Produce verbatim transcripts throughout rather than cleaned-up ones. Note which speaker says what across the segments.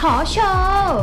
Speaker 1: ขอโชว์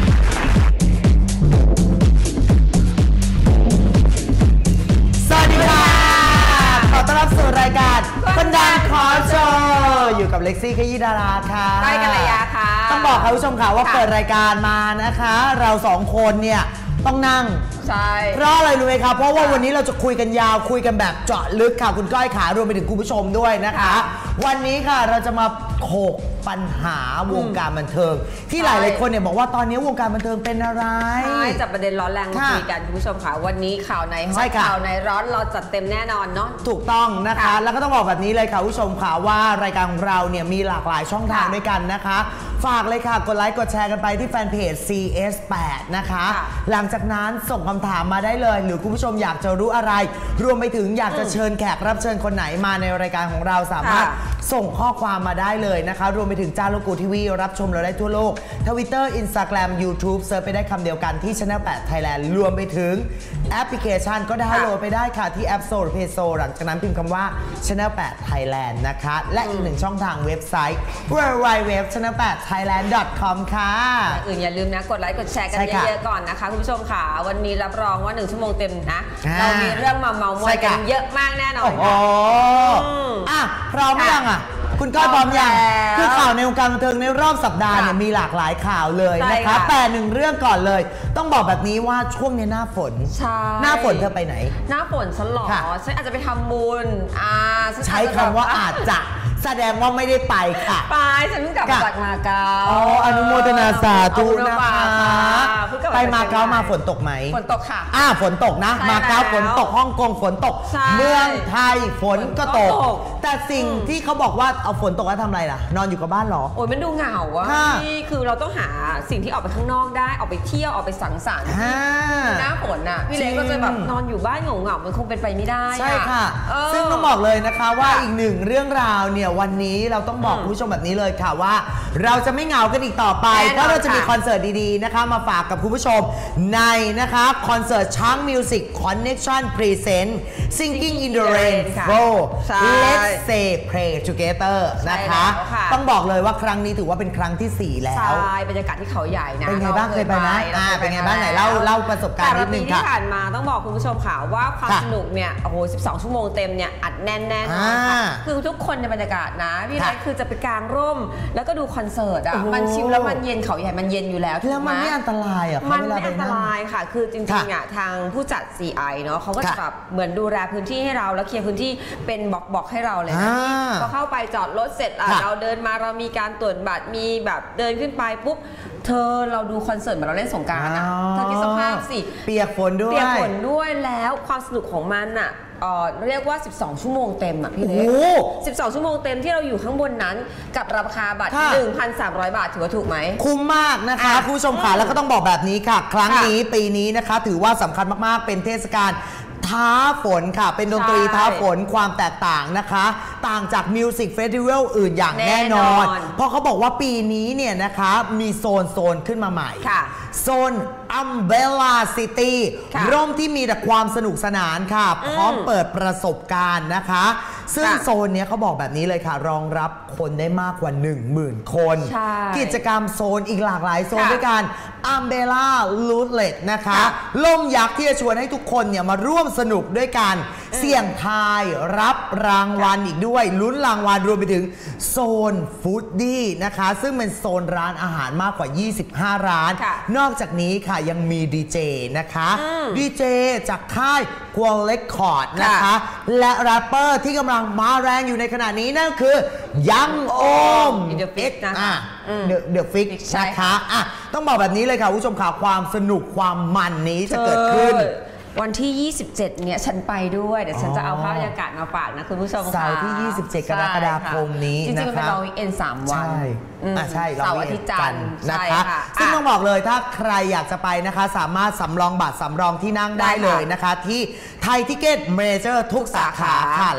Speaker 2: สวัสดีค่ะขอต้อนรับสู่รายการคนดังขอโชว์อยู่กับเล็กซี่ขยี้ดาราค่ะ
Speaker 3: ใกล้กันระยะค่ะ
Speaker 2: ต้องบอกคุณผู้ชมค่ะว่าเปิดรายการมานะคะเราสองคนเนี่ยต้องนั่ง
Speaker 3: ใช่
Speaker 2: เพราะอะไรรู้ไหมครับเพราะว่าวันนี้เราจะคุยกันยาวคุยกันแบบเจาะลึกค่ะคุณก้อยขารวมไปถึงคุณผู้ชมด้วยนะคะวันนี้ค่ะเราจะมาโขกปัญหาวงการบันเทิงที่หลายๆคนเนี่ยบอกว่าตอนนี้วงการบันเทิงเป็นอะไร
Speaker 3: ใช่จับประเด็นร้อนแรงมาคุยกันคุณผู้ชมค่ะวันนี้ข่าวในฮอตข่าวในร้อนเราจัดเต็มแน่นอนเนาะ
Speaker 2: ถูกต้องนะคะแล้วก็ต้องบอกแบบนี้เลยค่ะผู้ชมค่ะว่ารายการของเราเนี่ยมีหลากหลายช่องทางด้วยกันนะคะฝากเลยค่ะกดไลค์กดแชร์กันไปที่แฟนเพจ ซี เอส แปด นะคะหลังจากนั้นส่งคำถามมาได้เลยหรือคุณผู้ชมอยากจะรู้อะไรรวมไปถึงอยากจะเชิญแขกรับเชิญคนไหนมาในรายการของเราสามารถส่งข้อความมาได้เลยนะคะรวมไปถึงจาโลกูทีวีรับชมเราได้ทั่วโลก Twitter Instagram YouTube เซิร์ชไปได้คำเดียวกันที่ Channel แปด Thailand รวมไปถึงแอปพลิเคชันก็ดาวน์โหลดไปได้ค่ะที่ App Store หรือ Play Store หลังจากนั้นพิมพ์คำว่า Channel แปด Thailand นะคะและอีกหนึ่งช่องทางเว็บไซต์ ดับเบิลยู ดับเบิลยู ดับเบิลยู ดอท ชาแนล แปด ไทยแลนด์ ดอท คอม ค่ะ
Speaker 3: อื่นอย่าลืมนะกดไลค์กดแชร์กันเยอะๆก่อนนะคะคุณผู้ชมค่ะวันนี้รับรองว่าหนึ่งชั่วโมงเต็มนะเรามีเรื่องมาเมาท์มอยกันเยอะมากแน่นอน
Speaker 2: ค่ะอ่ะพร้อมยังอ่ะคุณก้อยพร้อมยังคือข่าวในวงการบันเทิงในรอบสัปดาห์เนี่ยมีหลากหลายข่าวเลยนะคะแต่หนึ่งเรื่องก่อนเลยต้องบอกแบบนี้ว่าช่วงนี้หน้าฝนหน้าฝนเธอไปไหน
Speaker 3: หน้าฝนฉันหรอฉันอาจจะไปทำบุญอ่า
Speaker 2: ใช้คำว่าอาจจะแสดงว่าไม่ได้ไปค่ะ
Speaker 3: ไปฉันเพิ่งกลับจากมาเก๊า
Speaker 2: อ๋ออนุโมทนาสาธุนะคะไปมาเก๊ามาฝนตกไหม
Speaker 3: ฝนตกค่ะ
Speaker 2: อ่าฝนตกนะมาเก๊าฝนตกฮ่องกงฝนตกเมืองไทยฝนก็ตกแต่สิ่งที่เขาบอกว่าเอาฝนตกแล้วทำอะไรล่ะนอนอยู่กับบ้านหรอ
Speaker 3: โอ้ยมันดูเหงาอะนี่คือเราต้องหาสิ่งที่ออกไปข้างนอกได้ออกไปเที่ยวออกไปสังสรรค์หน้าฝนน่ะพี่เล็กก็จะแบบนอนอยู่บ้านเหงาๆมันคงเป็นไปไม่ได้
Speaker 2: ใช่ค่ะซึ่งต้องบอกเลยนะคะว่าอีกหนึ่งเรื่องราวเนี่ยวันนี้เราต้องบอกคุณผู้ชมแบบนี้เลยค่ะว่าเราจะไม่เหงากันอีกต่อไปเพราะเราจะมีคอนเสิร์ตดีๆนะคะมาฝากกับคุณผู้ชมในนะคะคอนเสิร์ตช้างมิวสิกคอนเนคชั่นพรีเซนต์ Singing in the Rain Flow Let's Say Pray Together นะคะต้องบอกเลยว่าครั้งนี้ถือว่าเป็นครั้งที่สี่แล้ว
Speaker 3: ใช่บรรยากาศที่เขาใหญ่นะ
Speaker 2: เป็นไงบ้างเคยไปนะอ่าเป็นไงบ้างไหนเล่าเล่าประสบการณ์นิดนึงค่ะ
Speaker 3: ที่ผ่านมาต้องบอกคุณผู้ชมค่ะว่าความสนุกเนี่ยโอ้โหสิบสองชั่วโมงเต็มเนี่ยอัดแน่นแน่นอนค่ะคือทุกคนในบรรยากาศนะพี่เล็กคือจะไปกางร่มแล้วก็ดูคอนเสิร์ตอ่ะมันชิลแล้วมันเย็นเขาใหญ่มันเย็นอยู่แล้ว
Speaker 2: แล้วมันไม่อันตรายอ่ะ
Speaker 3: มันไม่อันตรายค่ะคือจริงๆอ่ะทางผู้จัด ซี ไอ เนาะเขาก็จะแบบเหมือนดูแลพื้นที่ให้เราแล้วเคลียร์พื้นที่เป็นบล็อกๆให้เราเลยนะพอเข้าไปจอดรถเสร็จเราเดินมาเรามีการตรวจบัตรมีแบบเดินขึ้นไปปุ๊บเธอเราดูคอนเสิร์ตเหมือนเราเล่นสงกรานต์นะเธอคิดสภาพสิ
Speaker 2: เปียกฝนด้วย
Speaker 3: เปียกฝนด้วยแล้วความสนุกของมันอ่ะเรียกว่าสิบสองชั่วโมงเต็มอ่ะพี่เล็กสิบสองชั่วโมงเต็มที่เราอยู่ข้างบนนั้นกับราคาบัตร หนึ่งพันสามร้อย บาทถือว่าถูกไหม
Speaker 2: คุ้มมากนะคะผู้ชมค่ะแล้วก็ต้องบอกแบบนี้ค่ะครั้งนี้ปีนี้นะคะถือว่าสำคัญมากๆเป็นเทศกาลท้าฝนค่ะเป็นดนตรีท้าฝนความแตกต่างนะคะต่างจากมิวสิกเฟสติวัลอื่นอย่างแน่นอนเพราะเขาบอกว่าปีนี้เนี่ยนะคะมีโซนโซนขึ้นมาใหม่โซน Umbrella City ร่มที่มีแต่ความสนุกสนานค่ะพร้อมเปิดประสบการณ์นะคะซึ่งโซนนี้เขาบอกแบบนี้เลยค่ะรองรับคนได้มากกว่า หนึ่งหมื่น คนกิจกรรมโซนอีกหลากหลายโซนด้วยกัน Umbrella Outlet นะคะล่มยักษ์ที่จะชวนให้ทุกคนเนี่ยมาร่วมสนุกด้วยกันเสี่ยงทายรับรางวัลอีกด้วยลุ้นรางวัลรวมไปถึงโซนฟู้ดดี้นะคะซึ่งเป็นโซนร้านอาหารมากกว่ายี่สิบห้าร้านนอกจากนี้ค่ะยังมีดีเจนะคะดีเจจากค่ายควอลเลคคอร์ดนะคะและแรปเปอร์ที่กำลังมาแรงอยู่ในขณะนี้นั่นคือยังโอม
Speaker 3: เดอะฟิกนะคะ
Speaker 2: เดอะฟิกนะคะอ่ะต้องบอกแบบนี้เลยค่ะผู้ชมข่าวความสนุกความมันนี้จะเกิดขึ้น
Speaker 3: วันที่ยี่สิบเจ็ดเนี่ยฉันไปด้วยเดี๋ยวฉันจะเอาภาพบรรยากาศมาฝากนะคุณผู้ชมค่ะ
Speaker 2: เสาร์ที่ยี่สิบเจ็ดกรกฎาคมนี้
Speaker 3: จริงๆมันเป็นลองวีคเอนด์สามวัน
Speaker 2: ใช่ใช่
Speaker 3: เสาร์อาทิตย์จันทร์
Speaker 2: นะคะซึ่งต้องบอกเลยถ้าใครอยากจะไปนะคะสามารถสำรองบัตรสำรองที่นั่งได้เลยนะคะที่ไทยทิเก็ตเมเจอร์ทุกสาขาค่ะและ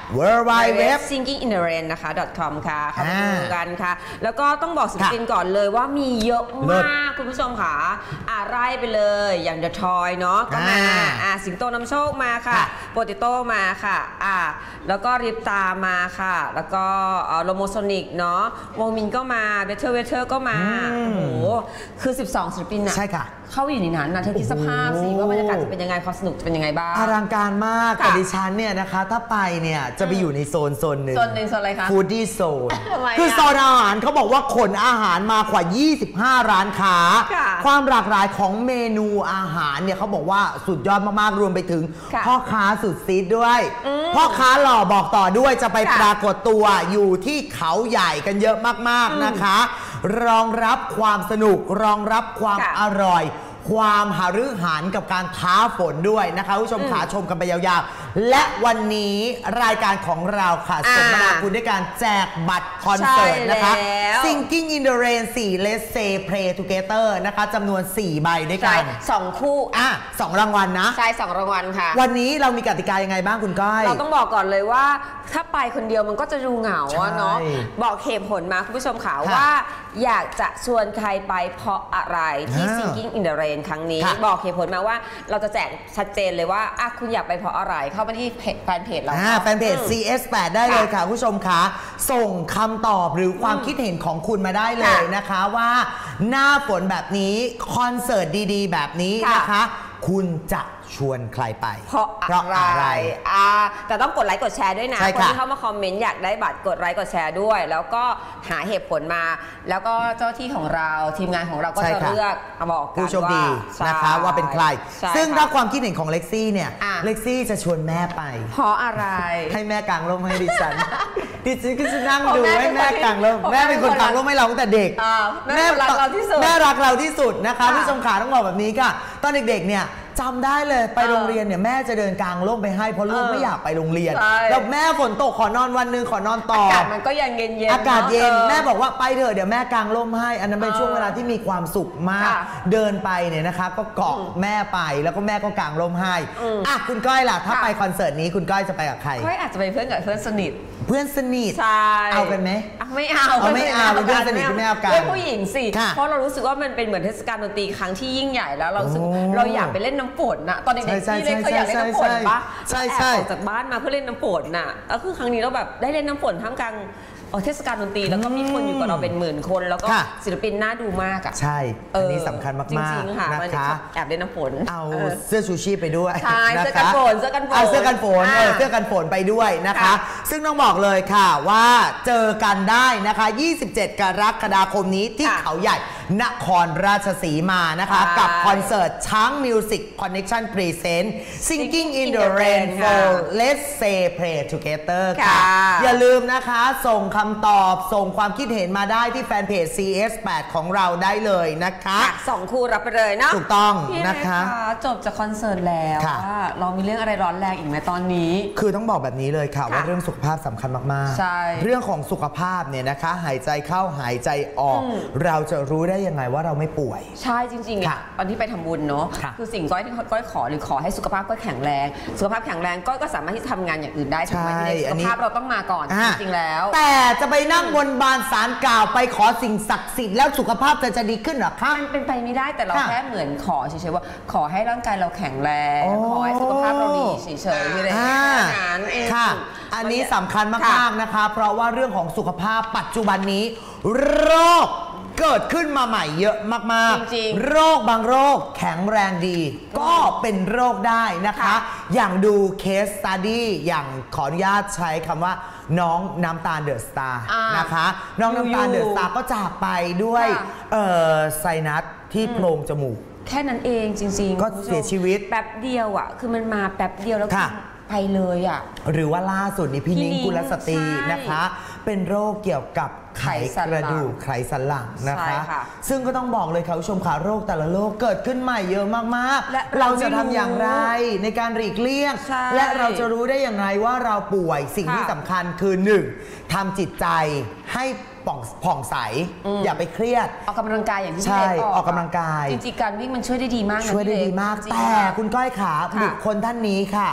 Speaker 2: เวิร์ลไวด์เว็บ
Speaker 3: singing in the rain นะคะ .com ค่ะเข้าไปดูกันค่ะแล้วก็ต้องบอกศิลปินก่อนเลยว่ามีเยอะมากคุณผู้ชมค่ะอ่าไล่ไปเลยอย่าง The Toy เนาะก็มาอ่าสิงโตนำโชคมาค่ะโปเตโต้มาค่ะอ่าแล้วก็ริปตามาค่ะแล้วก็โลโมโซนิกเนาะวงมินก็มาเบเทอร์เวเทอร์ก็มาโอ้โหคือสิบสองศิลปินอะใช่ค่ะเข้าอยู่ในนั้นนะเธอคิดสภาพสิว่าบรรยากาศจะเป็นยังไงความสนุกจะเป็นยังไงบ้าง
Speaker 2: อลังการมากแต่ดิฉันเนี่ยนะคะถ้าไปเนี่ยจะไปอยู่ในโซนโซนหนึ่ง
Speaker 3: โซนหนึ่งโซนอะไรคะ
Speaker 2: ฟู้ดดี้โซนคือโซนอาหารเขาบอกว่าขนอาหารมากว่ายี่สิบห้าร้านค้าความหลากหลายของเมนูอาหารเนี่ยเขาบอกว่าสุดยอดมากๆรวมไปถึงพ่อค้าสุดซีดด้วยพ่อค้าหล่อบอกต่อด้วยจะไปปรากฏตัวอยู่ที่เขาใหญ่กันเยอะมากๆนะคะรองรับความสนุกรองรับความอร่อยความหฤหันกับการท้าฝนด้วยนะคะผู้ชมขาชมกันไปยาวๆและวันนี้รายการของเราค่ะสมนาคุณด้วยการแจกบัตรคอนเสิร์ตนะคะ Singing in the Rain สี่ Let's Say Pray Together นะคะจำนวนสี่ใบด้วยกัน
Speaker 3: สองคู่
Speaker 2: อ่ะสองรางวัลนะ
Speaker 3: ใช่สองรางวัลค่ะ
Speaker 2: วันนี้เรามีกติกายังไงบ้างคุณก้อย
Speaker 3: เราต้องบอกก่อนเลยว่าถ้าไปคนเดียวมันก็จะดูเหงาเนาะบอกเหตุผลมาคุณผู้ชมค่ะว่าอยากจะชวนใครไปเพราะอะไรที่ Singing in the Rain ครั้งนี้บอกเหตุผลมาว่าเราจะแจกชัดเจนเลยว่าอ่ะคุณอยากไปเพราะอะไรเข้ามาที่แฟนเพจเรา
Speaker 2: แฟนเพจ ซี เอส แปด ได้เลยค่ะผู้ชมคะส่งคำตอบหรือความคิดเห็นของคุณมาได้เลยนะคะว่าหน้าฝนแบบนี้คอนเสิร์ตดีๆแบบนี้นะคะคุณจะชวนใครไป
Speaker 3: เพราะอะไรอ่าแต่ต้องกดไลค์กดแชร์ด้วยนะคนที่เข้ามาคอมเมนต์อยากได้บัตรกดไลค์กดแชร์ด้วยแล้วก็หาเหตุผลมาแล้วก็เจ้าที่ของเราทีมงานของเราก็จะเลือกบอกกันว่าผู้โชคดี
Speaker 2: นะคะว่าเป็นใครซึ่งถ้าความคิดเห็นของเล็กซี่เนี่ยเล็กซี่จะชวนแม่ไป
Speaker 3: เพราะอะไร
Speaker 2: ให้แม่กางร่มให้ดิฉันดิฉันก็จะนั่งดูให้แม่กางร่มแม่เป็นคนกางร่มให้เราตั้งแต่เด็ก
Speaker 3: แม่รักเราที่สุด
Speaker 2: แม่รักเราที่สุดนะคะผู้ชมขาต้องบอกแบบนี้ค่ะตอนเด็กๆเนี่ยจำได้เลยไปโรงเรียนเนี่ยแม่จะเดินกลางร่มไปให้เพราะลูกไม่อยากไปโรงเรียนแล้วแม่ฝนตกขอนอนวันนึงขอนอนต่อ
Speaker 3: อากาศมันก็ยังเย็น
Speaker 2: ๆอากาศเย็นแม่บอกว่าไปเถอะเดี๋ยวแม่กางร่มให้อันนั้นเป็นช่วงเวลาที่มีความสุขมากเดินไปเนี่ยนะคะก็เกาะแม่ไปแล้วก็แม่ก็กางร่มให้อ่ะคุณก้อยล่ะถ้าไปคอนเสิร์ตนี้คุณก้อยจะไปกับใคร
Speaker 3: ก้อยอาจจะไปเพื่อนกับเพื่อนสนิท
Speaker 2: เพื่อนสนิทเอากันไหม
Speaker 3: ไม่เอา
Speaker 2: ไม่เอาเพื่อนสนิทไม่เอากัน
Speaker 3: เพื่อนผู้หญิงสิเพราะเรารู้สึกว่ามันเป็นเหมือนเทศกาลดนตรีครั้งที่ยิ่งใหญ่แล้วเรารู้สึกเราอยากไปเล่นน้ำฝนนะตอนเด็กๆที่เล่นเคยอยากเล่นน้ำฝนปะใช่ใช่ออกจากบ้านมาเพื่อเล่นน้ำฝนน่ะแล้วคือครั้งนี้เราแบบได้เล่นน้ำฝนท่ามกลางเทศกาลดนตรีแล้วก็มีคนอยู่กับเราเป็นหมื่นคนแล้วก็ศิลปินน่าดูมากอ่ะ
Speaker 2: ใช่อันนี้สำคัญมากๆจริงๆค่ะนะคะ
Speaker 3: แอบเล่นน้ำฝน
Speaker 2: เอาเสื้อชูชีพไปด้วย
Speaker 3: ใช่เสื้อกันฝนเสื้อกันฝน
Speaker 2: เอาเสื้อกันฝนเออเสื้อกันฝนไปด้วยนะคะซึ่งต้องบอกเลยค่ะว่าเจอกันได้นะคะยี่สิบเจ็ดกรกฎาคมนี้ที่เขาใหญ่นครราชสีมานะคะกับคอนเสิร์ตช้างมิวสิกคอนเนคชั่นพรีเซนต์ Singing in the Rain for Let's Say Pray Together ค่ะอย่าลืมนะคะส่งคำตอบส่งความคิดเห็นมาได้ที่แฟนเพจ ซี เอส แปด ของเราได้เลยนะคะ
Speaker 3: สองคู่รับไปเลยเนาะ
Speaker 2: ถูกต้องนะคะ
Speaker 3: จบจากคอนเสิร์ตแล้วเรามีเรื่องอะไรร้อนแรงอีกไหมตอนนี้
Speaker 2: คือต้องบอกแบบนี้เลยค่ะว่าเรื่องสุขภาพสำคัญมากๆเรื่องของสุขภาพเนี่ยนะคะหายใจเข้าหายใจออกเราจะรู้ได้ยังไงว่าเราไม่ป่วย
Speaker 3: ใช่จริงๆอ่ะตอนที่ไปทำบุญเนาะคือสิ่งก้อยที่ก้อยขอหรือขอให้สุขภาพก้อยแข็งแรงสุขภาพแข็งแรงก้อยก็สามารถที่ทำงานอย่างอื่นได้ใช่ไหมสุขภาพเราต้องมาก่อนจริงๆแล้ว
Speaker 2: แต่จะไปนั่งบนบานศาลกล่าวไปขอสิ่งศักดิ์สิทธิ์แล้วสุขภาพจะจะดีขึ้นหรอคะ
Speaker 3: มันเป็นไปไม่ได้แต่เราแค่เหมือนขอเฉยๆว่าขอให้ร่างกายเราแข็งแรงขอให้สุขภาพเราดีเฉยๆที่เลยนั้น
Speaker 2: ค่ะอันนี้สำคัญมากๆนะคะเพราะว่าเรื่องของสุขภาพปัจจุบันนี้โรคเกิดขึ้นมาใหม่เยอะมากๆโรคบางโรคแข็งแรงดีก็เป็นโรคได้นะคะอย่างดูเคสสตัดดี้อย่างขออนุญาตใช้คำว่าน้องน้ำตาลเดอะสตาร์นะคะน้องน้ำตาลเดอะสตาร์ก็จากไปด้วยไซนัสที่โพรงจมูก
Speaker 3: แค่นั้นเองจริงๆ
Speaker 2: ก็เสียชีวิต
Speaker 3: แป๊บเดียวอ่ะคือมันมาแป๊บเดียวแล้วไปเลยอ่ะ
Speaker 2: หรือว่าล่าสุดนี่พี่นิ้งกุลสตรีนะคะเป็นโรคเกี่ยวกับไขกระดูกไขสันหลังนะคะซึ่งก็ต้องบอกเลยค่ะผู้ชมค่ะโรคแต่ละโรคเกิดขึ้นใหม่เยอะมากๆและเราจะทำอย่างไรในการหลีกเลี่ยงและเราจะรู้ได้อย่างไรว่าเราป่วยสิ่งที่สำคัญคือหนึ่งทำจิตใจให้ผ่องใสอย่าไปเครียด
Speaker 3: ออกกำลังกายอย่างที่
Speaker 2: ใช่ออกกำลังกาย
Speaker 3: จริงๆการวิ่งมันช่วยได้ดีมาก
Speaker 2: ช่วยได้ดีมากแต่คุณก้อยขาบุคคลท่านนี้ค่ะ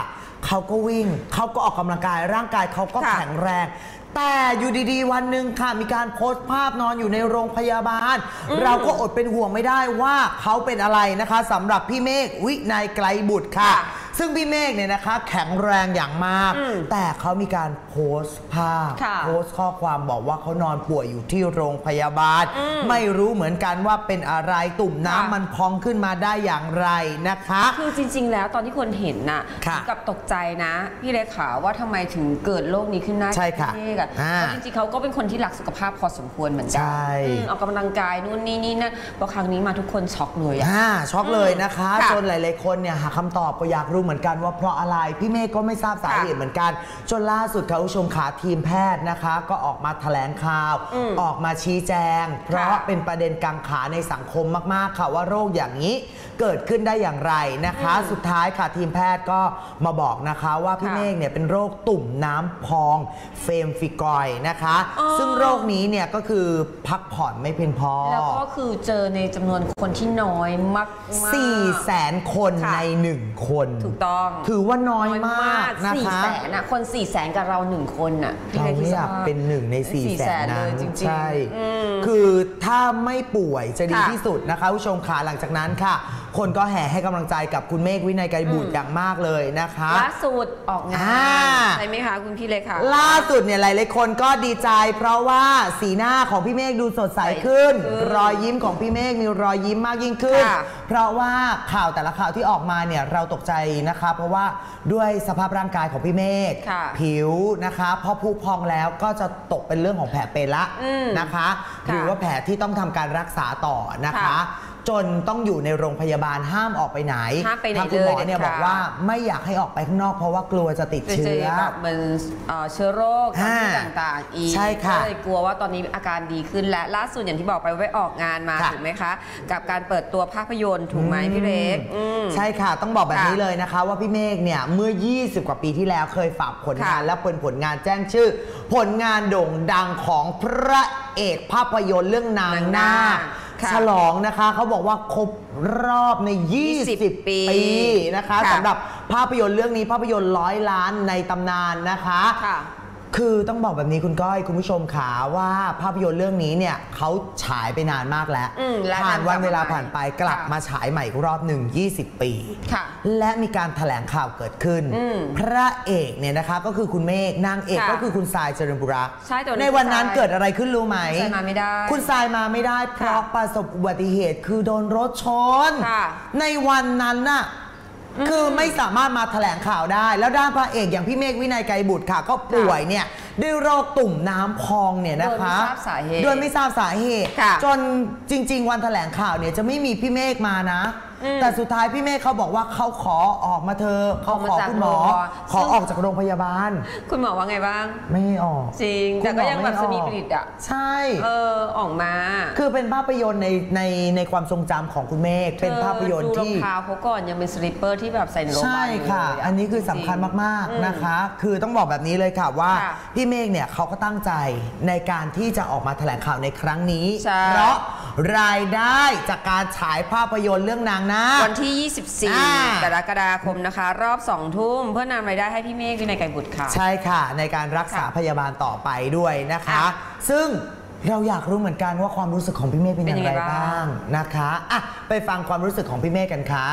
Speaker 2: เขาก็วิ่งเขาก็ออกกำลังกายร่างกายเขาก็แข็งแรงแต่อยู่ดีๆวันหนึ่งค่ะมีการโพสต์ภาพนอนอยู่ในโรงพยาบาลเราก็อดเป็นห่วงไม่ได้ว่าเขาเป็นอะไรนะคะสำหรับพี่เมฆวินัยไกลบุตรค่ะซึ่งพี่เมฆเนี่ยนะคะแข็งแรงอย่างมากแต่เขามีการโพสต์ภาพโพสต์ข้อความบอกว่าเขานอนป่วยอยู่ที่โรงพยาบาลไม่รู้เหมือนกันว่าเป็นอะไรตุ่มน้ำมันพองขึ้นมาได้อย่างไรนะคะ
Speaker 3: คือจริงๆแล้วตอนที่คนเห็นน่ะกับตกใจนะพี่เลขาว่าทำไมถึงเกิดโรคนี้ขึ้นได้
Speaker 2: ใช่ค่ะ
Speaker 3: เพราะจริงๆเขาก็เป็นคนที่รักสุขภาพพอสมควรเหมือนกันออกกำลังกายนู่นนี่นี่นั่นพอครั้งนี้มาทุกคนช็อกเลยอ่ะ
Speaker 2: ช็อกเลยนะคะจนหลายๆคนเนี่ยหาคำตอบก็อยากรู้เหมือนกันว่าเพราะอะไรพี่เมฆก็ไม่ทราบสาเหตุเหมือนกันจนล่าสุดค่ะผู้ชมขาทีมแพทย์นะคะก็ออกมาแถลงข่าวออกมาชี้แจงเพราะเป็นประเด็นกังขาในสังคมมากๆค่ะว่าโรคอย่างนี้เกิดขึ้นได้อย่างไรนะคะสุดท้ายค่ะทีมแพทย์ก็มาบอกนะคะว่าพี่เมฆเนี่ยเป็นโรคตุ่มน้ำพองเฟมฟิกอยนะคะซึ่งโรคนี้เนี่ยก็คือพักผ่อนไม่เพียงพอ
Speaker 3: แล้วก็คือเจอในจำนวนคนที่น้อยมาก
Speaker 2: สี่แสนคนในหนึ่งคน
Speaker 3: ถูกต้อง
Speaker 2: ถือว่าน้อยมากนะคะ
Speaker 3: สี่แสนนะคนสี่แสนกับเราหนึ่งคนน่ะ
Speaker 2: เราไม่อยากเป็นหนึ่งในสี่แสนนั้นใช่คือถ้าไม่ป่วยจะดีที่สุดนะคะผู้ชมขาหลังจากนั้นค่ะคนก็แห่ให้กำลังใจกับคุณเมฆวินัยไกรบุตรอย่างมากเลยนะคะ
Speaker 3: ล่าสุดออกงานใช่ไหมคะคุณพี่เล็กค่ะ
Speaker 2: ล่าสุดเนี่ยหลายๆคนก็ดีใจเพราะว่าสีหน้าของพี่เมฆดูสดใสขึ้นรอยยิ้มของพี่เมฆมีรอยยิ้มมากยิ่งขึ้นเพราะว่าข่าวแต่ละข่าวที่ออกมาเนี่ยเราตกใจนะคะเพราะว่าด้วยสภาพร่างกายของพี่เมฆผิวนะคะพอผุพองแล้วก็จะตกเป็นเรื่องของแผลเป็นละนะคะหรือว่าแผลที่ต้องทำการรักษาต่อนะคะจนต้องอยู่ในโรงพยาบาลห้ามออกไปไหนทางคุณหมอเนี่ยบอกว่าไม่อยากให้ออกไปข้างนอกเพราะว่ากลัวจะติดเชื้อ
Speaker 3: แบบมันเชื้อโรคต่างๆอีกก็เลยกลัวว่าตอนนี้อาการดีขึ้นและล่าสุดอย่างที่บอกไปไปออกงานมาถูกไหมคะกับการเปิดตัวภาพยนตร์ถูกไหมพี่เล็ก
Speaker 2: ใช่ค่ะต้องบอกแบบนี้เลยนะคะว่าพี่เมฆเนี่ยเมื่อยี่สิบกว่าปีที่แล้วเคยฝากผลงานและเป็นผลงานแจ้งชื่อผลงานโด่งดังของพระเอกภาพยนตร์เรื่องนางนาคฉลองนะคะเขาบอกว่าครบรอบในยี่สิบปีนะคะสำหรับภาพยนตร์เรื่องนี้ภาพยนตร์ร้อยล้านในตำนานนะคะคือต้องบอกแบบนี้คุณก้อยคุณผู้ชมขาว่าภาพยนตร์เรื่องนี้เนี่ยเขาฉายไปนานมากแล้วผ่านวันเวลาผ่านไปกลับมาฉายใหม่อีกรอบหนึ่งยี่สิบปีและมีการแถลงข่าวเกิดขึ้นพระเอกเนี่ยนะคะก็คือคุณเมฆนางเอกก็คือคุณทรายเจริญบุระในวันนั้นเกิดอะไรขึ้นรู้ไหมคุณทรายมาไม่ได้เพราะประสบอุบัติเหตุคือโดนรถชนในวันนั้นน่ะคือไม่สามารถมาแถลงข่าวได้แล้วด้านพระเอกอย่างพี่เมฆวินัยไกรบุตรค่ะก็ป่วยเนี่ยด้วยโรคตุ่มน้ำพองเนี่ยนะคะโดยไม่ทราบสาเหตุจนจริงๆวันแถลงข่าวเนี่ยจะไม่มีพี่เมฆมานะแต่สุดท้ายพี่เมฆเขาบอกว่าเขาขอออกมาเธอเขาขอคุณหมอขอออกจากโรงพยาบาล
Speaker 3: คุณหมอว่าไงบ้าง
Speaker 2: ไม่ออก
Speaker 3: จริงแต่ก็ยังแบบสนีผลิตอ่ะ
Speaker 2: ใช่
Speaker 3: เออออกมา
Speaker 2: คือเป็นภาพยนตร์ในในในความทรงจำของคุณเมฆเป็นภาพยนตร์ที่
Speaker 3: รองเท้าเขาก่อนยังเป็นสลิปเปอร์ที่แบบใส่ในโรงพยาบาลใช่
Speaker 2: ค่ะอันนี้คือสำคัญมากๆนะคะคือต้องบอกแบบนี้เลยค่ะว่าพี่เมฆเนี่ยเขาก็ตั้งใจในการที่จะออกมาแถลงข่าวในครั้งนี้เพราะรายได้จากการฉายภาพยนตร์เรื่องนางนาค
Speaker 3: วันที่ยี่สิบสี่กรกฎาคมนะคะรอบสองทุ่มเพื่อนำรายได้ให้พี่เมฆวินัยไกรบุตรค่ะ
Speaker 2: ใช่ค่ะในการรักษาพยาบาลต่อไปด้วยนะคะซึ่งเราอยากรู้เหมือนกันว่าความรู้สึกของพี่เมฆเป็นอย่างไรบ้างนะคะอ่ะไปฟังความรู้สึกของพี่เมฆกันค่ะ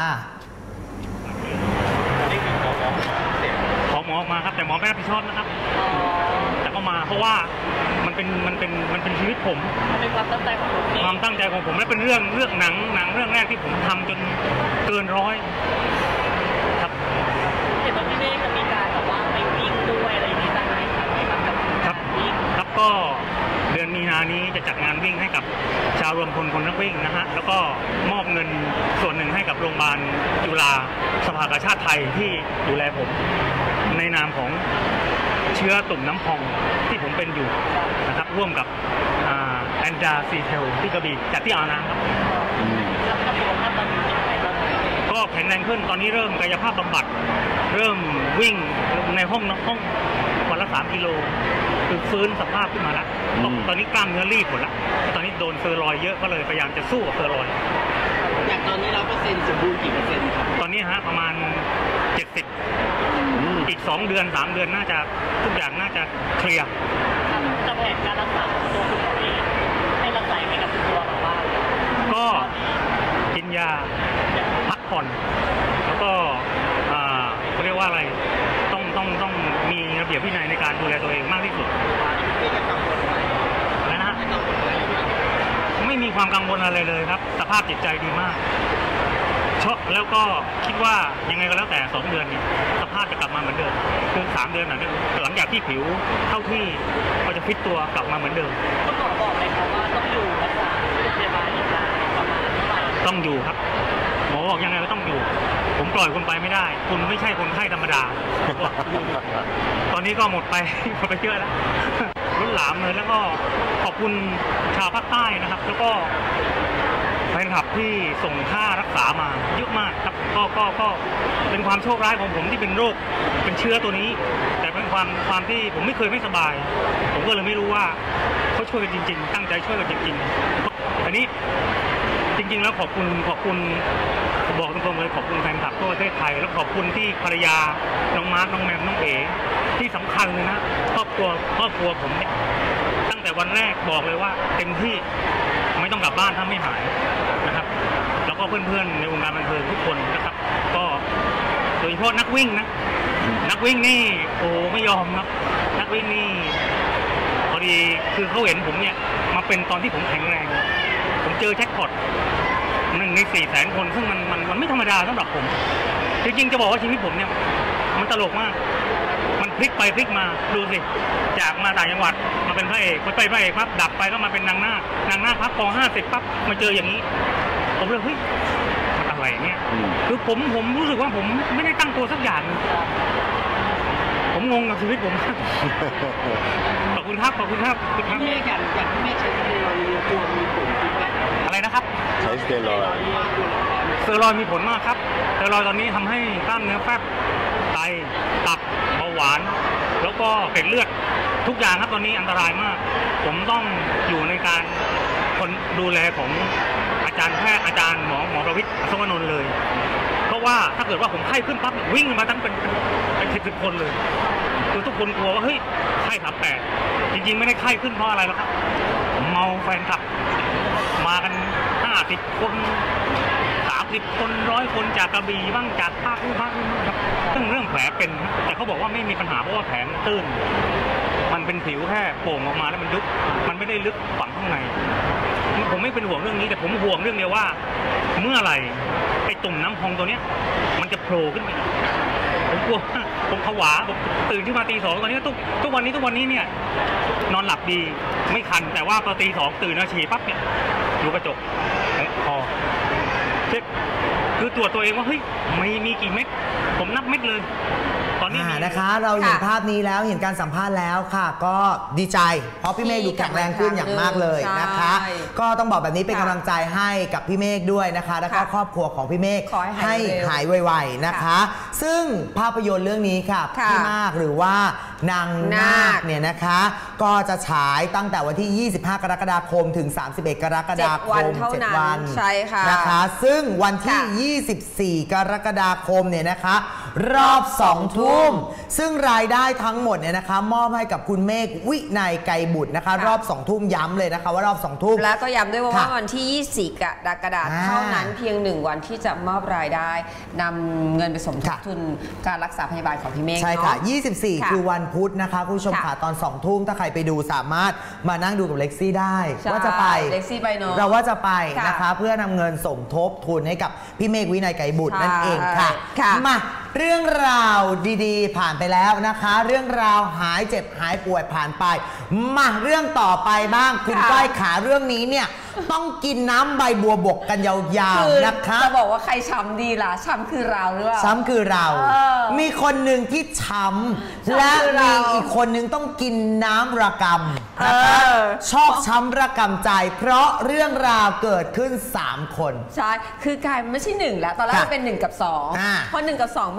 Speaker 1: ขอหมอมาครับแต่หมอไม่รับผิดชอบนะครับแต่ก็มาเพราะว่ามันเป็นมันเป็นมันเป็นชีวิตผม
Speaker 3: มันเป็นความตั้งใจของผม
Speaker 1: ความตั้งใจของผมและเป็นเรื่องเรื่องหนังหนังเรื่องแรกที่ผมทำจนเกินร้อยครับ
Speaker 3: เห็นว่าพี่เมฆจะมีการแบบว่าไปวิ่งด้วยอะไรอย่างนี้ต่างๆครับ
Speaker 1: ครับครับก็เดือนมีนานี้จะจัดงานวิ่งให้กับชาวรวมพลคนนักวิ่งนะฮะแล้วก็มอบเงินส่วนหนึ่งให้กับโรงพยาบาลจุฬาสภากาชาดไทยที่ดูแลผมในนามของเชื้อตุ่มน้ำพองที่ผมเป็นอยู่นะครับร่วมกับแอนดาซีเทลที่กระบี่จากที่อ่าวน้ำครับก็แข็งแรงขึ้นตอนนี้เริ่มกายภาพบำบัดเริ่มวิ่งในห้องห้องวันละสามกิโลคือฟื้นสภาพขึ้นมาแล้วตอนนี้กล้ามเนื้อรีบหมดแล้วตอนนี้โดนเซอร์รอยเยอะก็เลยพยายามจะสู้กับเซอร์รอย
Speaker 4: อย่างตอนนี้เราเปอร์เซ็นต์สมบูรณ์กี่เปอร์เซ็นต์ครับ
Speaker 1: ตอนนี้ฮะประมาณเจ็ดสิบอีกสองเดือนสามเดือนน่าจะทุกอย่างน่าจะเคลียร์จะแผนการรักษาตัวคุณเองให้รักษาไม่กับตัวแบบว่าก็กินยาพักผ่อนแล้วก็เขาเรียกว่าอะไรต้องต้องต้องมีระเบียบวินัยในการดูแลตัวเองมากที่สุดนะฮะไม่มีความกังวลอะไรเลยครับสภาพจิตใจดีมากชอบแล้วก็คิดว่ายังไงก็แล้วแต่สองเดือนนี้สภาพจะกลับมาเหมือนเดิมคือสามเดือนหลังหลังจากที่ผิวเข้าที่ก็จะฟิตตัวกลับมาเหมือนเดิมคุณหมอบอกเลยครับว่าต้องอยู่รักษาพยาบาลอีกนานประมาณเท่าไหร่ต้องอยู่ครับหมอบอกยังไงก็ต้องอยู่ผมปล่อยคุณไปไม่ได้คุณไม่ใช่คนไข้ธรรมดาตอนนี้ก็หมดไปหมดไปเยอะแล้วรุ่นหลามเลยแล้วก็ขอบคุณชาวภาคใต้นะครับแล้วก็แฟนคลับที่ส่งค่ารักษามาเยอะมากครับก็ก็ก็เป็นความโชคร้ายของผมที่เป็นโรคเป็นเชื้อตัวนี้แต่เป็นความความที่ผมไม่เคยไม่สบายผมก็เลยไม่รู้ว่าเขาช่วยกันจริงๆตั้งใจช่วยกันจริงๆอันนี้จริงๆแล้วขอบคุณขอบคุณบอกตรงๆเลยขอบคุณแฟนคลับทั่วประเทศไทยแล้วขอบคุณที่ภรรยาน้องมาร์คน้องแมมน้องเอ๋ที่สำคัญเลยนะครอบครัวครอบครัวผมเนี่ยตั้งแต่วันแรกบอกเลยว่าเต็มที่ไม่ต้องกลับบ้านถ้าไม่หายนะครับแล้วก็เพื่อนๆในวงการบันเทิงทุกคนนะครับก็โดยเฉพาะนักวิ่งนะนักวิ่งนี่โอ้ไม่ยอมครับนักวิ่งนี่พอดีคือเขาเห็นผมเนี่ยมาเป็นตอนที่ผมแข็งแรงผมเจอแจ็คพอตหนึ่งในสี่แสนคนซึ่งมันมันมันไม่ธรรมดาสำหรับผมจริงๆจะบอกว่าชีวิตผมเนี่ยมันตลกมากมันพลิกไปพลิกมาดูสิจากมาต่างจังหวัดมาเป็นพระเอกไปไปพระเอกปั๊บดับไปก็มาเป็นนางนาคนางนาคพักกองห้าสิบปั๊บมาเจออย่างนี้ผมเลยเฮ้ยมันอะไรเนี่ยคือผมผมรู้สึกว่าผมไม่ได้ตั้งตัวสักอย่างผมงงกับชีวิตผมขอบคุณครับขอบคุณครับขอบคุณครับไม่อยากอยากไม่ใช่เราตัวมีผลอะไรนะครับใช้สเตียรอยด์สเตียรอยด์มีผลมากครับสเตียรอยด์ตอนนี้ทำให้กล้ามเนื้อแฟบไตตับเบาหวานแล้วก็เกล็ดเลือดทุกอย่างครับตอนนี้อันตรายมากผมต้องอยู่ในการคนดูแลของอาจารย์แพทย์อาจารย์หมอหมอประวิตรอัศวนนท์เลยเพราะว่าถ้าเกิดว่าผมไข้ขึ้นปั๊บวิ่งมาทั้งเป็นเป็นสิบสิบคนเลยคือทุกคนกลัวว่าเฮ้ยไข้สามแปดจริงๆไม่ได้ไข้ขึ้นเพราะอะไรหรอกครับเมาแฟนคลับมากันห้าสิบคนสามสิบคนร้อยคนจากกระบี่บ้างจากภาคนู้นภาคนี้ครับเรื่องเรื่องแผลเป็นแต่เขาบอกว่าไม่มีปัญหาเพราะว่าแผลมันตื้นมันเป็นผิวแค่โป่งออกมาแล้วมันลึกมันไม่ได้ลึกฝังข้างในผมไม่เป็นห่วงเรื่องนี้แต่ผมห่วงเรื่องเดียวว่าเมื่อไหร่ไอ้ตุ่มน้ำพองตัวเนี้ยมันจะโผล่ขึ้นมาผมกลัวผมผวาผมตื่นขึ้นมาตีสองตอนนี้ทุกทุกวันนี้ทุกวันนี้เนี่ยนอนหลับดีไม่คันแต่ว่าพอตีสองตื่นมาฉี่ปั๊บเนี่ยดูกระจกคอเช็คคือตรวจตัวเองว่าเฮ้ยมีมีกี่เม็ดผมนับเม็ดเลยตอนนี้
Speaker 2: นะคะเราเห็นภาพนี้แล้วเห็นการสัมภาษณ์แล้วค่ะก็ดีใจเพราะพี่เมฆดูแข็งแรงขึ้นอย่างมากเลยนะคะก็ต้องบอกแบบนี้เป็นกำลังใจให้กับพี่เมฆด้วยนะคะแล้วก็ครอบครัวของพี่เมฆให้หายไวๆนะคะซึ่งภาพยนตร์เรื่องนี้ค่ะพี่มากหรือว่านางนาคเนี่ยนะคะก็จะฉายตั้งแต่วันที่ยี่สิบห้ากรกฎาคมถึงสามสิบเอ็ดกรกฎาคมเจ็ดวัน
Speaker 3: ใช่ค่ะ
Speaker 2: นะคะซึ่งวันที่ยี่สิบสี่กรกฎาคมเนี่ยนะคะรอบสองทุ่มซึ่งรายได้ทั้งหมดเนี่ยนะคะมอบให้กับคุณเมฆวินัยไกรบุตรนะคะรอบสองทุ่มย้ำเลยนะคะว่ารอบสองทุ่ม
Speaker 3: แล้วก็ย้ำด้วยว่าวันที่ยี่สิบสี่กรกฎาคมเท่านั้นเพียงหนึ่งวันที่จะมอบรายได้นำเงินไปสมทบทุนการรักษาพยาบาลของพี่เมฆ
Speaker 2: ใช่ค่ะยี่สิบสี่คือวันพุธนะคะคุณผู้ชมค่ะตอนสองทุ่มถ้าใครไปดูสามารถมานั่งดูกับเล็กซี่ได้ว่าจะไป
Speaker 3: เล็กซี่ไปเนาะ
Speaker 2: เราว่าจะไปนะคะเพื่อนำเงินสมทบทุนให้กับพี่เมฆวินัยไกรบุตรนั่นเองค่ะมาเรื่องราวดีๆผ่านไปแล้วนะคะเรื่องราวหายเจ็บหายป่วยผ่านไปมาเรื่องต่อไปบ้างคุณก้อยขาเรื่องนี้เนี่ยต้องกินน้ำใบบัวบกกันยาวๆนะคะ
Speaker 3: จะบอกว่าใครช้ำดีล่ะช้ำคือเราหรือเปล่า
Speaker 2: ช้ำคือเรามีคนหนึ่งที่ช้ำและมีอีกคนหนึ่งต้องกินน้ำระกำนะคะชอบช้ำระกำใจเพราะเรื่องราวเกิดขึ้นสามคน
Speaker 3: ใช่คือกลายไม่ใช่หนึ่งแล้วตอนแรกเป็นหนึ่งกับสองพอหนึ่งกับสอง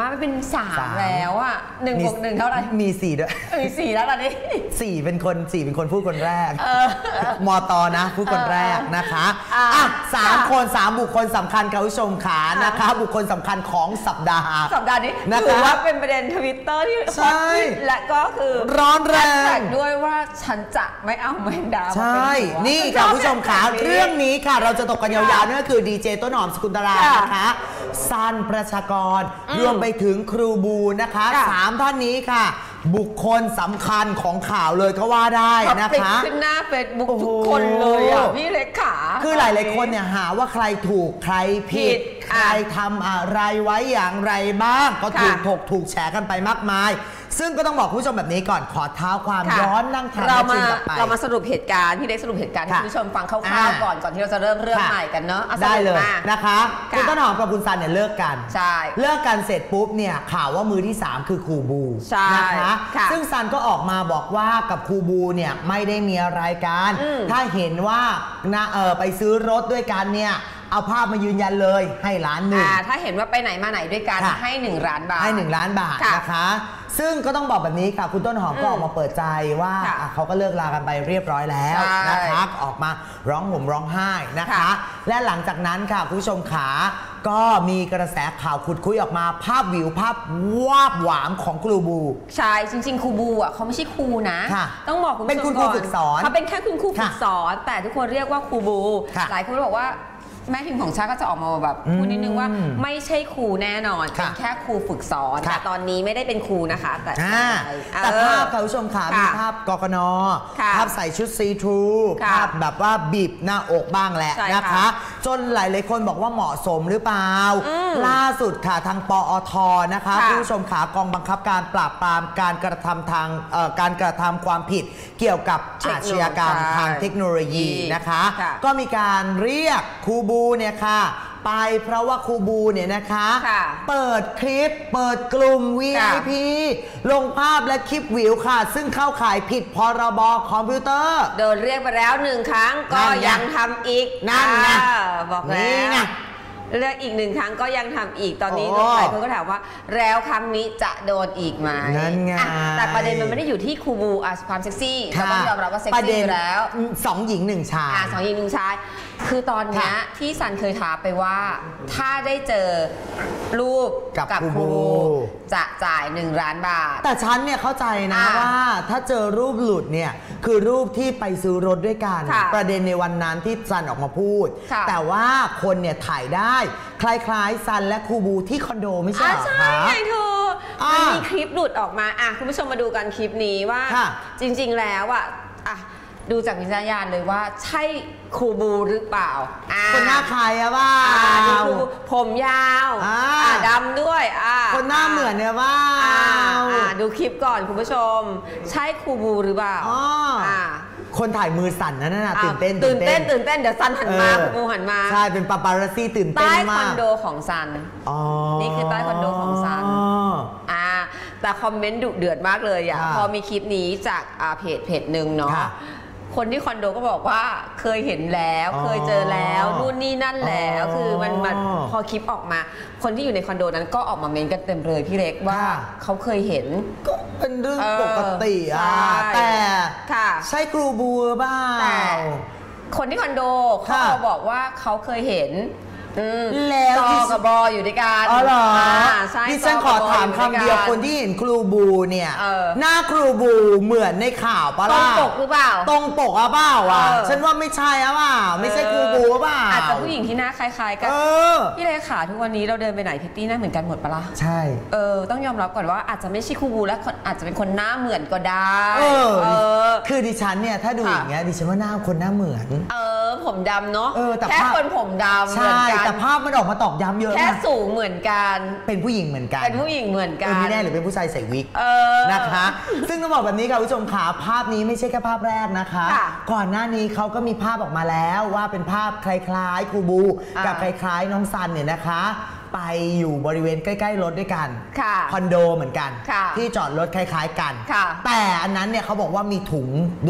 Speaker 3: มาไม่เป็นสามแล้วอ่ะหนึ่งบวกหนึ่งเท่าไหร่
Speaker 2: มีสี่ด้วย
Speaker 3: มีสี่แล้วตอนนี้
Speaker 2: สี่เป็นคนสี่เป็นคนพูดคนแรกมอตอนะพูดคนแรกนะคะอ่ะสามคนสามบุคคลสำคัญคุณผู้ชมขานะคะบุคคลสำคัญของสัปดาห์
Speaker 3: สัปดาห์นี้ถือว่าเป็นประเด็นทวิตเตอร์ที่ฮอตฮิตและก็คือ
Speaker 2: ร้อนแรง
Speaker 3: ด้วยว่าฉันจะไม่เอาแมงดา
Speaker 2: ใช่นี่ค่ะคุณผู้ชมขาเรื่องนี้ค่ะเราจะตกกันยาวๆนั่นก็คือดีเจต้นหอมสกุลตรานะคะซันประชากรรวมไปถึงครูบูนะคะสามท่านนี้ค่ะบุคคลสำคัญของข่าวเลยก็ว่าได้นะคะ
Speaker 3: ขึ้นหน้าเฟซบุ๊กทุกคนเลยอ่ะพี่เล็กขา
Speaker 2: คือหลายๆคนเนี่ยหาว่าใครถูกใครผิดใครทำอะไรไว้อย่างไรบ้างก็ถูกถกถูกแฉกันไปมากมายซึ่งก็ต้องบอกคุณผู้ชมแบบนี้ก่อนขอเท้าความย้อนนั่งทาน
Speaker 3: เรามาเรามาสรุปเหตุการณ์พี่เล็กสรุปเหตุการณ์ให้คุณผู้ชมฟังคร่าวๆก่อนก่อนที่เราจะเริ่มเรื่องใหม่กันเนาะ
Speaker 2: ได้เลยนะคะคุณต้นหอมกับคุณซันเนี่ยเลิกกัน
Speaker 3: ใช่
Speaker 2: เลิกกันเสร็จปุ๊บเนี่ยข่าวว่ามือที่สามคือครูบูนะคะซึ่งซันก็ออกมาบอกว่ากับครูบูเนี่ยไม่ได้มีอะไรกันถ้าเห็นว่านะเออไปซื้อรถด้วยกันเนี่ยเอาภาพมายืนยันเลยให้ล้านหนึ่ง
Speaker 3: ถ้าเห็นว่าไปไหนมาไหนด้วยกันให้หนึ่งล้านบาท
Speaker 2: ให้หนึ่งล้านบาทนะคะซึ่งก็ต้องบอกแบบนี้ค่ะคุณต้นหอมก็ออกมาเปิดใจว่าเขาก็เลิกลากันไปเรียบร้อยแล้วนะคะออกมาร้องห่มร้องไห้นะคะและหลังจากนั้นค่ะคุณผู้ชมขาก็มีกระแสข่าวขุดคุยออกมาภาพวิวภาพวาบหวามของครูบู
Speaker 3: ใช่จริงๆครูบูอ่ะเขาไม่ใช่ครูนะต้องบอกคุณผู้ชม
Speaker 2: เป็นคุณครูฝึกสอน
Speaker 3: เขาเป็นแค่คุณครูฝึกสอนแต่ทุกคนเรียกว่าครูบูหลายคนบอกว่าแม่พิมพ์ของชาติก็จะออกมาแบบพูดนิดนึงว่าไม่ใช่ครูแน่นอนเป็นแค่ครูฝึกสอนแต่ตอนนี้ไม่ได้เป็นครูนะคะแต่
Speaker 2: แต่ภาพคุณผู้ชมค่ะมีภาพกกน.ภาพใส่ชุดซีทรูภาพแบบว่าบีบหน้าอกบ้างแหละนะคะจนหลายๆคนบอกว่าเหมาะสมหรือเปล่าล่าสุดค่ะทางปอทนะคะคุณผู้ชมขากองบังคับการปราบปรามการกระทำทางการกระทำความผิดเกี่ยวกับอาชญากรรมทางเทคโนโลยีนะคะก็มีการเรียกครูบูเนี่ยค่ะไปเพราะว่าครูบูเนี่ยนะคะเปิดคลิปเปิดกลุ่ม วี ไอ พี ลงภาพและคลิปวิวค่ะซึ่งเข้าข่ายผิดพรบคอมพิวเตอร์
Speaker 3: โดนเรียกไปแล้วหนึ่งครั้งก็ยังทำอีก
Speaker 2: นั่นไง
Speaker 3: บอกแล้วเลือกอีกหนึ่งครั้งก็ยังทำอีกตอนนี้หลายคนก็ถามว่าแล้วครั้งนี้จะโดนอีกไหม
Speaker 2: นั่นไง
Speaker 3: แต่ประเด็นมันไม่ได้อยู่ที่ครูบูความเซ็กซี่เราต้องยอมรับว่าเซ็กซี่แล้ว
Speaker 2: สองหญิงหนึ่งชาย
Speaker 3: สองหญิงหนึ่งชายคือตอนนี้ที่ซันเคยท้าไปว่าถ้าได้เจอรูปกับครูจะจ่ายหนึ่งล้านบาท
Speaker 2: แต่ฉันเนี่ยเข้าใจนะว่าถ้าเจอรูปหลุดเนี่ยคือรูปที่ไปซื้อรถด้วยกันประเด็นในวันนั้นที่ซันออกมาพูดแต่ว่าคนเนี่ยถ่ายได้คล้ายๆซันและครูบูที่คอนโดไม่ใช่หรอคะ
Speaker 3: ใช่ไงเธอมันมีคลิปหลุดออกมาอ่ะคุณผู้ชมมาดูกันคลิปนี้ว่าจริงๆแล้วอ่ะอ่ะดูจากวิจารณญาณเลยว่าใช่ครูบูหรือเปล่า
Speaker 2: คนหน้าใครอะบ้า
Speaker 3: ผมยาวดำด้วย
Speaker 2: คนหน้าเหมือนเนี่ยบ้า
Speaker 3: ดูคลิปก่อนคุณผู้ชมใช่ครูบูหรือเปล่า
Speaker 2: คนถ่ายมือสั่นนั่นน่ะตื่นเต้น
Speaker 3: ตื่นเต้นตื่นเต้นเดี๋ยวซันหันมาครูบูหันมา
Speaker 2: ใช่เป็นปาปารัสซี่ตื่นเต้นมาก
Speaker 3: ใต้คอนโดของซันนี่คือใต้คอนโดของซันอ่าแต่คอมเมนต์ดุเดือดมากเลยอ่ะพอมีคลิปนี้จากเพจเพจหนึ่งเนาะคนที่คอนโดก็บอกว่าเคยเห็นแล้วเคยเจอแล้วนู่นนี่นั่นแล้วคือมันมันพอคลิปออกมาคนที่อยู่ในคอนโดนั้นก็ออกมาเมนกันเต็มเลยพี่เล็กว่าเขาเคยเห็น
Speaker 2: ก็เป็นเรื่องปกติอ่ะแต่ใช่ครูบูเปล่า
Speaker 3: แต่คนที่คอนโดเขาบอกว่าเขาเคยเห็น
Speaker 2: แล้ว
Speaker 3: จอกับบออยู่ด้วยกัน
Speaker 2: อ๋อเหรอที่ฉันขอถามคำเดียวคนที่เห็นครูบูเนี่ยหน้าครูบูเหมือนในข่าวปะล่ะ
Speaker 3: ตรงปกหรือเปล่า
Speaker 2: ตรงปกอะเปล่าอ่ะฉันว่าไม่ใช่อะเปล่าไม่ใช่ครูบูเปล่า
Speaker 3: อาจจะผู้หญิงที่หน้าคล้ายๆกันพี่เลขาทุกวันนี้เราเดินไปไหนพิตตี้หน้าเหมือนกันหมดปะล่ะ
Speaker 2: ใช่
Speaker 3: เออต้องยอมรับก่อนว่าอาจจะไม่ใช่ครูบูและอาจจะเป็นคนหน้าเหมือนก็ได้
Speaker 2: เออคือดิฉันเนี่ยถ้าดูอย่างเงี้ยดิฉันว่าหน้าคนหน้าเหมือน
Speaker 3: เออผมดำเนาะแค่คนผมดำ
Speaker 2: ใช่แต่ภาพมันออกมาตอกย้ำเยอะ
Speaker 3: แค่สูงเหมือนกัน
Speaker 2: เป็นผู้หญิงเหมือนกัน
Speaker 3: เป็นผู้หญิงเหมือนกัน
Speaker 2: ไม่แน่หรือเป็นผู้ชายใส่วิกนะคะซึ่งต้องบอกแบบนี้ค่ะผู้ชมขาภาพนี้ไม่ใช่แค่ภาพแรกนะคะก่อนหน้านี้เขาก็มีภาพออกมาแล้วว่าเป็นภาพคล้ายๆครูบูกับคล้ายๆน้องซันเนี่ยนะคะไปอยู่บริเวณใกล้ๆรถด้วยกันคอนโดเหมือนกันที่จอดรถคล้ายๆกันแต่อันนั้นเนี่ยเขาบอกว่ามีถุงด้วย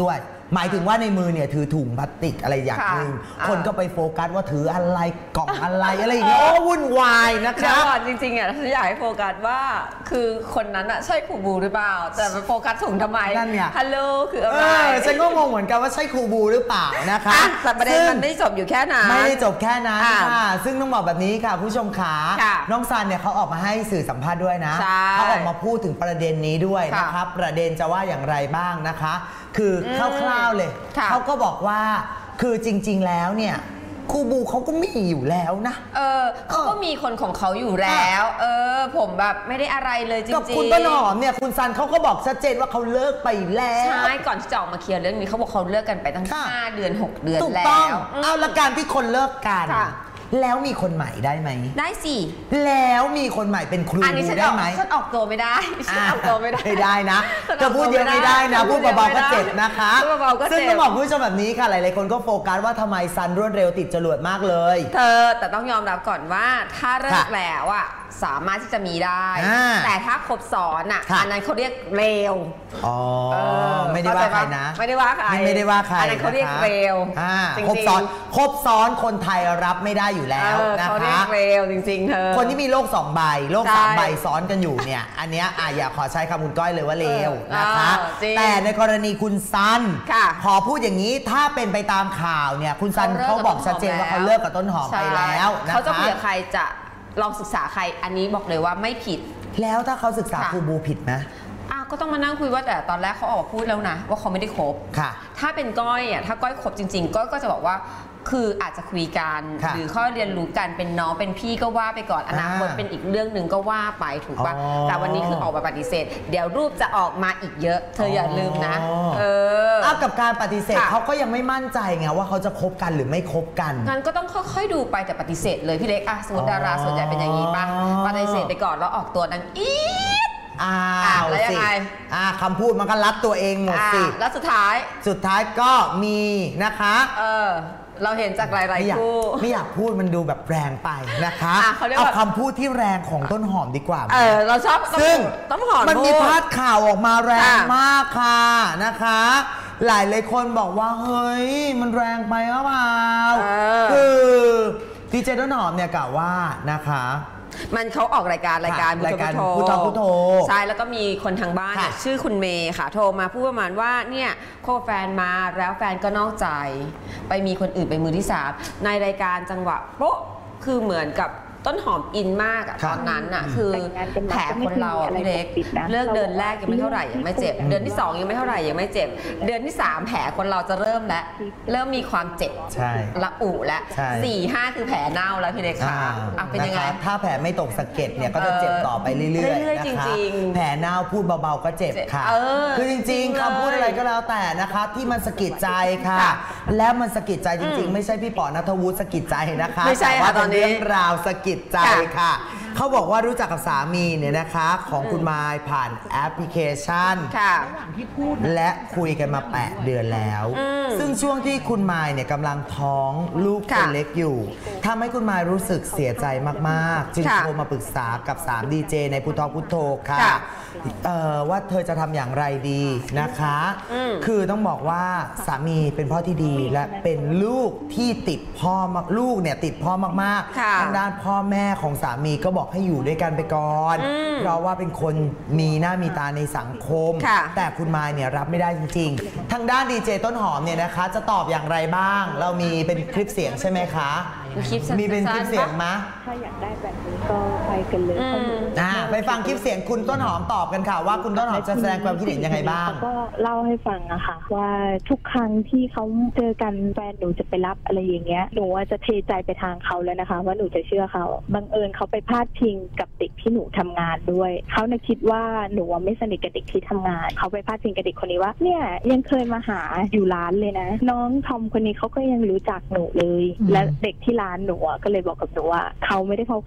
Speaker 2: หมายถึงว่าในมือเนี่ยถือถุงพลาสติกอะไรอย่างหนึ่งคนก็ไปโฟกัสว่าถืออะไรกล่องอะไรอะไรอย่างเงี้ยโอ้วุ่นวายนะคะ
Speaker 3: จริงๆอ่ะฉันอยากให้โฟกัสว่าคือคนนั้นอ่ะใช่ครูบูหรือเปล่าแต่ไปโฟกัสถุงทำไม
Speaker 2: นั่นเนี่ย
Speaker 3: ฮัลโหลคืออะไร
Speaker 2: ฉันก็งงเหมือนกันว่าใช่ครูบูหรือเปล่านะคะ
Speaker 3: แต่ประเด็นมันไม่จบอยู่แค่นั้น
Speaker 2: ไม่ได้จบแค่นั้นค่ะซึ่งต้องบอกแบบนี้ค่ะผู้ชมขาน้องซันเนี่ยเขาออกมาให้สื่อสัมภาษณ์ด้วยนะเขาออกมาพูดถึงประเด็นนี้ด้วยนะครับประเด็นจะว่าอย่างไรบ้างนะคะคือคร่าวๆเลยเขาก็บอกว่าคือจริงๆแล้วเนี่ยครูบูเขาก็มีอยู่แล้วนะ
Speaker 3: เออเขาก็มีคนของเขาอยู่แล้วเออผมแบบไม่ได้อะไรเลยจริงๆกับ
Speaker 2: คุณต้นหอมเนี่ยคุณซันเขาก็บอกชัดเจนว่าเขาเลิกไปแล้ว
Speaker 3: ใช่ก่อนที่จะออกมาเคลียร์เรื่องนี้เขาบอกเขาเลิกกันไปตั้งห้าเดือนหกเดือนแล้วถูก
Speaker 2: ต้องเอาละการที่คนเลิกกันแล้วมีคนใหม่ได้ไหม
Speaker 3: ได้สิ
Speaker 2: แล้วมีคนใหม่เป็นครูได้ไหม
Speaker 3: ฉันออกตัวไม่ได้ฉันออกตัวไม่ได้
Speaker 2: ไม่ได้นะจะพูดเยอะไม่ได้นะพูดเบาๆก็เจ็บนะคะซึ่งต้องบอกผู้ชมแบบนี้ค่ะหลายๆคนก็โฟกัสว่าทำไมซันรวดเร็วติดจรวดมากเลย
Speaker 3: เธอแต่ต้องยอมรับก่อนว่าถ้าเลิกแล้วอ่ะสามารถที่จะมีได้แต่ถ้าครบซ้อนอ่ะอันนั้นเขาเรียกเร็ว
Speaker 2: อ๋อไม่ได้ว่าใครนะ
Speaker 3: ไม่ได้ว่าใคร
Speaker 2: ไม่ได้ว่าใคร
Speaker 3: อันนั้นเขาเรียกเร็ว
Speaker 2: ครบซ้อนครบซ้อนคนไทยรับไม่ได้อยู่แล้วนะคะ
Speaker 3: เขาเรียกเร็วจริงๆเธอ
Speaker 2: คนที่มีโลกสองใบโลกสามใบซ้อนกันอยู่เนี่ยอันเนี้ยอ่ะอย่าขอใช้คำคุณก้อยเลยว่าเร็วนะคะแต่ในกรณีคุณซันขอพูดอย่างนี้ถ้าเป็นไปตามข่าวเนี่ยคุณซันเขาบอกชัดเจนว่าเขาเลิกกับต้นหอมไปแล้วนะคะ
Speaker 3: เขาจะคุยกับใครจะลองศึกษาใครอันนี้บอกเลยว่าไม่ผิด
Speaker 2: แล้วถ้าเขาศึกษาครูบูผิดนะ
Speaker 3: อ้าวก็ต้องมานั่งคุยว่าแต่ตอนแรกเขาออกมาพูดแล้วนะว่าเขาไม่ได้คบ
Speaker 2: ค่ะ
Speaker 3: ถ้าเป็นก้อยอ่ะถ้าก้อยคบจริงๆก้อยก็จะบอกว่าคืออาจจะคุยกันหรือข้อเรียนรู้กันเป็นน้องเป็นพี่ก็ว่าไปก่อนอนาคตเป็นอีกเรื่องหนึ่งก็ว่าไปถูกป่ะแต่วันนี้คือออกมาปฏิเสธเดี๋ยวรูปจะออกมาอีกเยอะเธออย่าลืมนะเออ
Speaker 2: เอากับการปฏิเสธเขาก็ยังไม่มั่นใจไงว่าเขาจะคบกันหรือไม่คบกัน
Speaker 3: งั้นก็ต้องค่อยๆดูไปแต่ปฏิเสธเลยพี่เล็กอ่ะสมมติดาราส่วนใหญ่เป็นอย่างนี้ป่ะปฏิเสธไปก่อนแล้วออกตัวดังอีด
Speaker 2: อ้าวแล้วยังไงอ่าคำพูดมันก็รัดตัวเองหมดสิ
Speaker 3: แล้วสุดท้าย
Speaker 2: สุดท้ายก็มีนะคะ
Speaker 3: เออเราเห็นจากหลายๆคู่
Speaker 2: ไม่อยากพูดมันดูแบบแรงไปนะคะเอาคำพูดที่แรงของต้นหอมดีกว่า
Speaker 3: เออเราชอบ
Speaker 2: ซึ่ง
Speaker 3: ต้นหอม
Speaker 2: มันมีพาดข่าวออกมาแรงมากค่ะนะคะหลายหลายคนบอกว่าเฮ้ยมันแรงไปหรือเปล่าคือดีเจต้นหอมเนี่ยกล่าวว่านะคะ
Speaker 3: มันเขาออกรายการรายการ
Speaker 2: รายการพุทธพุทโธ
Speaker 3: ใช่แล้วก็มีคนทางบ้านชื่อคุณเมย์ค่ะโทรมาพูดประมาณว่าเนี่ยโคแฟนมาแล้วแฟนก็นอกใจไปมีคนอื่นไปมือที่สามในรายการจังหวะโป๊ะคือเหมือนกับต้นหอมอินมากอะตอนนั้นอะคือแผลคนเราพี่เล็กเลิกเดือนแรกยังไม่เท่าไหร่ยังไม่เจ็บเดือนที่สองยังไม่เท่าไหร่ยังไม่เจ็บเดือนที่สามแผลคนเราจะเริ่มแล้วเริ่มมีความเจ็บละอุแล้วสี่ห้าคือแผลเน่าแล้วพี่เล็กค่ะเป็นยังไง
Speaker 2: ถ้าแผลไม่ตกสะเก็ดเนี่ยก็จะเจ็บต่อไปเรื่อยๆนะคะแผลเน่าพูดเบาๆก็เจ็บค่ะคือจริงๆคำพูดอะไรก็แล้วแต่นะคะที่มันสะกิดใจค่ะแล้วมันสะกิดใจจริงๆไม่ใช่พี่ป๋อณัฐวุฒิสะกิดใจนะคะ
Speaker 3: ไม่ใช่
Speaker 2: ว่าเป็นเรื่องราวสะกิดใจค่ะเขาบอกว่ารู้จักกับสามีเนี่ยนะคะของคุณมายผ่านแอปพลิเคชันและคุยกันมาแปดเดือนแล้วซึ่งช่วงที่คุณมายเนี่ยกำลังท้องลูกคนเล็กอยู่ทำให้คุณมายรู้สึกเสียใจมากๆจึงโทรมาปรึกษากับสามดีเจในพุทธพุทโธค่ะว่าเธอจะทำอย่างไรดีนะคะคือต้องบอกว่าสามีเป็นพ่อที่ดีและเป็นลูกที่ติดพ่อลูกเนี่ยติดพ่อมากๆทางด้านพ่อแม่ของสามีก็บอกให้อยู่ด้วยกันไปก่อนเพราะว่าเป็นคนมีหน้ามีตาในสังคมแต่คุณมายเนี่ยรับไม่ได้จริงๆทางด้านดีเจต้นหอมเนี่ยนะคะจะตอบอย่างไรบ้างเรามีเป็นคลิปเสียงใช่ไหมคะมีเป็นคลิปเสียงมะ
Speaker 4: ถ้าอยากได้แบบนี้ก็ไปกันเลย
Speaker 2: อ่าไปฟังคลิปเสียงคุณต้นหอมตอบกันค่ะว่าคุณต้นหอมจะแสดงความคิดเห็นยังไงบ้าง
Speaker 4: ก็เล่าให้ฟังอะค่ะว่าทุกครั้งที่เขาเจอกันแฟนหนูจะไปรับอะไรอย่างเงี้ยหนูจะเทใจไปทางเขาแล้วนะคะว่าหนูจะเชื่อเขาบังเอิญเขาไปพาดพิงกับเด็กที่หนูทำงานด้วยเขาเนี่ยคิดว่าหนูไม่สนิทกับเด็กที่ทำงานเขาไปพาดพิงกับเด็กคนนี้ว่าเนี่ยยังเคยมาหาอยู่ร้านเลยนะน้องทอมคนนี้เขาก็ยังรู้จักหนูเลยและเด็กที่ร้านหนูก็เลยบอกกับหนูว่าเขาไม่ได้เข้าข้างสา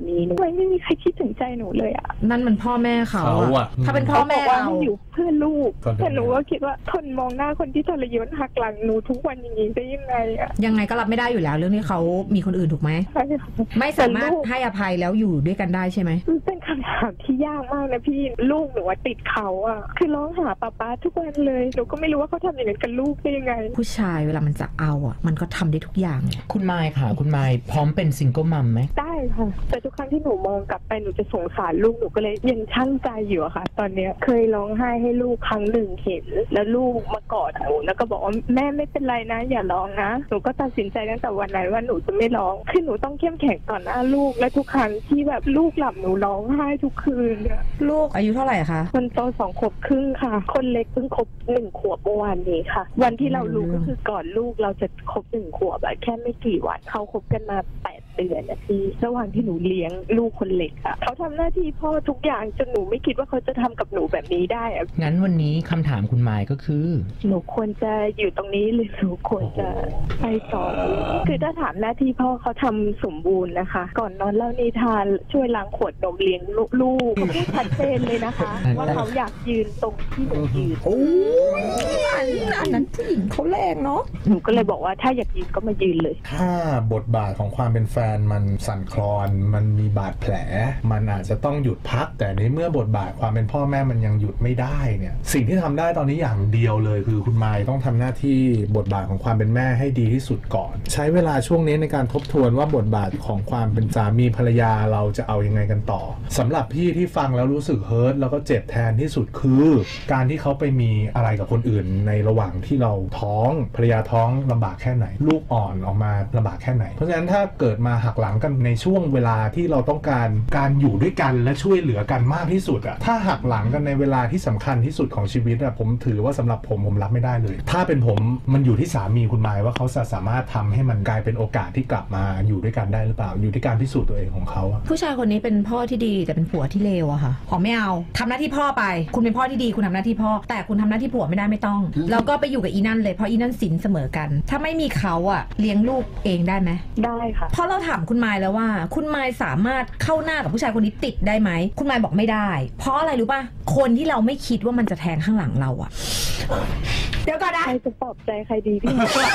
Speaker 4: มีหนูไม่ไม่มีใครคิดถึงใจหนูเลยอ่ะ
Speaker 5: นั่นมันพ่อแม่เขา
Speaker 6: เขาอะ
Speaker 5: ถ้าเป็นพ่อแม่
Speaker 4: เขาบอกว่า
Speaker 5: เรา
Speaker 4: ให้อยู่เพื่อลูก
Speaker 6: ก็ได้
Speaker 4: แต่หนูก็คิดว่าทนมองหน้าคนที่ทรยศหักหลังหนูทุกวันอย่างนี้ได้ยังไงอ่ะ
Speaker 5: ยังไงก็รับไม่ได้อยู่แล้วเรื่องที่เขามีคนอื่นถูกไหม
Speaker 4: ใช่ค่ะ
Speaker 5: ไม่สามารถ
Speaker 4: แต่ลูก
Speaker 5: ให้อภัยแล้วอยู่ด้วยกันได้ใช่ไหม
Speaker 4: มันเป็นคำถามที่ยากมากนะพี่ลูกหนูว่าติดเขาอ่ะคือร้องหาป๊าป๊าทุกวันเลยหนูก็ไม่รู้ว่าเขาทำอย่างนั้นกับลูกได้ยังไง
Speaker 5: ผู้ชายเวลามันจะเอาอ่ะมันก็ทำได้ทุกอย่าง
Speaker 7: คุณไมค์ค่ะคุณไมค์พร้อมเป็นซิงเกิลมัมไหม
Speaker 4: ได้ค่ะแต่ทุกครั้งที่หนูมองกลับไปหนูจะสงสารลูกหนูก็เลยยังชั่งใจอยู่อะค่ะ ตอนเนี้ยเคยร้องไห้ให้ลูกครั้งหนึ่งเห็นแล้วลูกมากอดหนูแล้วก็บอกว่าแม่ไม่เป็นไรนะอย่าร้องนะหนูก็ตัดสินใจตั้งแต่วันนั้นว่าหนูจะไม่ร้องคือหนูต้องเข้มแข็งต่อหน้าลูกและทุกครั้งที่แบบลูกหลับหนูร้องไห้ทุกคืน
Speaker 5: ลูกอายุเท่าไหร่คะ
Speaker 4: คนโตสองขวบครึ่งค่ะคนเล็กเพิ่งครบหนึ่งขวบเมื่อวานนี้ค่ะวันที่เรารู้ก็คือก่อนลูกเราจะครบหนึ่งขวบอะแค่ไม่กี่วันเขาคบกันมาแปดเดือนนะพี่ระหว่างที่หนูเลี้ยงลูกคนเล็กอะเขาทำหน้าที่พ่อทุกอย่างจนหนูไม่คิดว่าเขาจะทำกับหนูแบบนี้ได้อะ
Speaker 7: งั้นวันนี้คำถามคุณไมค์ก็คือ
Speaker 4: หนูควรจะอยู่ตรงนี้หรือหนูควรจะไปต่อคือถ้าถามหน้าที่พ่อเขาทำสมบูรณ์นะคะก่อนนอนเล่านิทานช่วยล้างขวดนมเลี้ยงลูกเขาพูดชัดเจนเลยนะคะว่าเขาอยากยืนตรงที่หนูยืน
Speaker 5: โอ้ยอันนั้นผู้หญิงเขาแรงเนาะ
Speaker 4: หนูก็เลยบอกว่าถ้าอยากยืนก็มายืนเลย
Speaker 6: ถ้าบทบาทของความเป็นแฟนมันสั่นคลอนมันมีบาดแผลมันอาจจะต้องหยุดพักแต่ในเมื่อบทบาทความเป็นพ่อแม่มันยังหยุดไม่ได้เนี่ยสิ่งที่ทำได้ตอนนี้อย่างเดียวเลยคือคุณไมค์ต้องทำหน้าที่บทบาทของความเป็นแม่ให้ดีที่สุดก่อนใช้เวลาช่วงนี้ในการทบทวนว่าบทบาทของความเป็นสามีภรรยาเราจะเอายังไงกันต่อสำหรับพี่ที่ฟังแล้วรู้สึกเฮิร์ตแล้วก็เจ็บแทนที่สุดคือการที่เขาไปมีอะไรกับคนอื่นในระหว่างที่เราท้องภรรยาท้องลำบากแค่ไหนลูกอ่อนออกมาลำบากแค่ไหนเพราะฉะนั้นถ้าเกิดมาหักหลังกันในช่วงเวลาที่เราต้องการการอยู่ด้วยกันและช่วยเหลือกันมากที่สุดอะถ้าหักหลังกันในเวลาที่สำคัญที่สุดของชีวิตอะผมถือว่าสำหรับผมผมรับไม่ได้เลยถ้าเป็นผมมันอยู่ที่สามีคุณหมายว่าเขาจะสามารถทำให้มันกลายเป็นโอกาสที่กลับมาอยู่ด้วยกันได้หรือเปล่าอยู่ที่การพิสูจน์ตัวเองของเขาอะ
Speaker 5: ผู้ชายคนนี้เป็นพ่อที่ดีแต่เป็นผัวที่เลวอะค่ะขอไม่เอาทำหน้าที่พ่อไปคุณเป็นพ่อที่ดีคุณทำหน้าที่พ่อแต่คุณทำหน้าที่ผัวไม่ได้ไม่ต้องแล้วก็ไปอยู่กับอีนั่นเลยเพราะอีนั่นสินเสมอกันถ้าไม่มีเขาอะเลี้ยงลูกเองได้ไหม
Speaker 4: ได้ค่ะ
Speaker 5: เพราะเราถามคุณไมค์แล้วว่าคุณไมค์สามารถเข้าหน้ากับผู้ชายคนนี้ติดได้ไหมคุณไมค์บอกไม่ได้เพราะอะไรรู้ป่ะคนที่เราไม่คิดว่ามันจะแทงข้างหลังเราอะเดี๋ยวก่อนนะ
Speaker 4: ใครจะปลอบใจใครดีพี่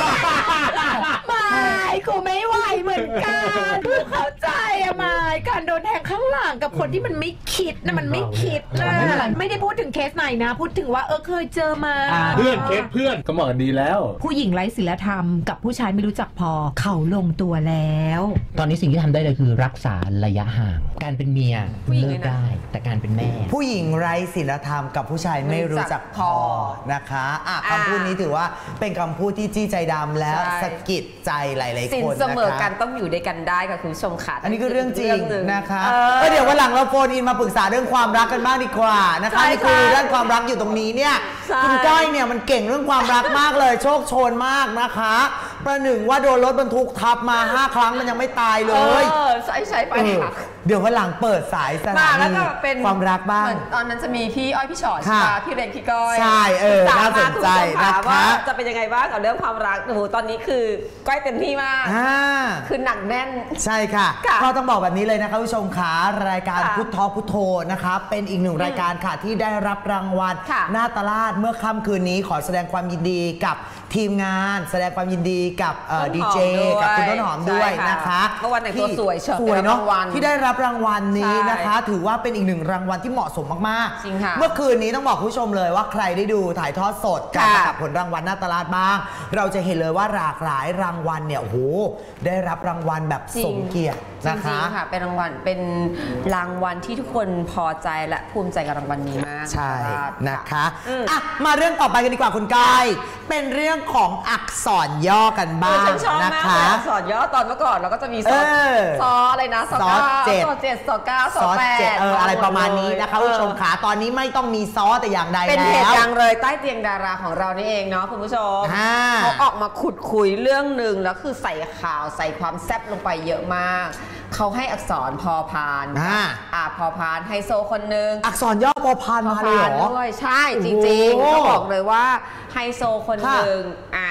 Speaker 5: ไม่กูไม่ไหวเหมือนกันกูเข้าใจอะไม่การโดนแทงข้างหลังกับคนที่มันไม่คิดนะมันไม่คิดนะไม่ได้พูดถึงเคสไหนนะพูดถึงว่าเออเคยเจอมา
Speaker 6: เพื่อนเคสเพื่อนก็เหมาะดีแล้ว
Speaker 5: ผู้หญิงไร้ศีลธรรมกับผู้ชายไม่รู้จักพอเขาลงตัวแล้ว
Speaker 7: ตอนนี้สิ่งที่ทำได้เลยคือรักษาระยะห่างการเป็นเมียเลิกได้แต่การเป็นแม่
Speaker 2: ผู้หญิงไร้ศีลธรรมกับผู้ชายไม่รู้จักพอนะคะอ่ะคำพูดนี้ถือว่าเป็นคำพูดที่จี้ใจดำและสะกิดใจหลายๆคนนะคะ
Speaker 3: สินเสมอกันต้องอยู่ด้วยกันได้ค่ะคุณผู้ชมค่ะ
Speaker 2: อันนี้คือเรื่องจริงนะคะก็เดี๋ยววันหลังเราโฟนอินมาปรึกษาเรื่องความรักกันบ้างดีกว่านะคะนี่คือเรื่องความรักอยู่ตรงนี้เนี่ยคุณก้อยเนี่ยมันเก่งเรื่องความรักมากเลยโชคโชนมากนะคะประหนึ่งว่าโดนรถบรรทุกทับมาห้าครั้งมันยังไม่ตายเลย
Speaker 3: เออใช้ใช้ไปค่ะ
Speaker 2: เดี๋ยววันหลังเปิดสายสถานีความรักบ้าง
Speaker 3: ตอนนั้นจะมีพี่อ้อยพี่ชอตพี่เรนพี่ก้อย
Speaker 2: ใช่เออน่าสนใจนะคะ
Speaker 3: ว่าจะเป็นยังไงบ้างกับเรื่องความรักโอ้โหตอนนี้คือก้อยเต็มที่มากคือหนักแน่น
Speaker 2: ใช่ค่ะก็ต้องบอกแบบนี้เลยนะคะผู้ชมขารายการพุทธอพุทโธนะคะเป็นอีกหนึ่งรายการค่ะที่ได้รับรางวัลหน้าตลาดเมื่อค่ำคืนนี้ขอแสดงความยินดีกับทีมงานแสดงความยินดีกับดีเจกับคุณต้นหอมด้วยนะคะ
Speaker 3: เมื่อวันแต่งตัวสวย
Speaker 2: สวยเนาะที่ได้รับรางวัลนี้นะคะถือว่าเป็นอีกหนึ่งรางวัลที่เหมาะสมมากๆเมื่อคืนนี้ต้องบอกผู้ชมเลยว่าใครได้ดูถ่ายทอดสดการประกาศผลรางวัลหน้าตลาดบ้างเราจะเห็นเลยว่าหลากหลายรางวัลเนี่ยโอ้โหได้รับรางวัลแบบสมเกียรตินะคะ
Speaker 3: จริงๆค่ะเป็นรางวัลเป็นรางวัลที่ทุกคนพอใจและภูมิใจกับรางวัลนี้มาก
Speaker 2: ใช่นะคะอ่ะมาเรื่องต่อไปกันดีกว่าคุณกายเป็นเรื่องของอักษรย่อกันบ้างนะคะ
Speaker 3: อักษรย่อตอนเมื่อก่อนเราก็จะมีซอซออะไรนะ
Speaker 2: ซอเจ็ด
Speaker 3: ซอเจ็ดซอเก้าซอแปด
Speaker 2: เอออะไรประมาณนี้นะคะผู้ชมขาตอนนี้ไม่ต้องมีซอแต่อย่างใดแล้ว
Speaker 3: เป็นเพจดังเลยใต้เตียงดาราของเรานี่เองเนาะคุณผู้ชมเขาออกมาขุดคุยเรื่องหนึ่งแล้วคือใส่ข่าวใส่ความแซ่บลงไปเยอะมากเขาให้อักษรพอพานอ่าพอพานไฮโซคนหนึ่ง
Speaker 2: อักษรย่อพอพานมาเลยเหรอ
Speaker 3: ด้วยใช่จริงๆเขาบอกเลยว่าไฮโซคนหนึ่งอ่า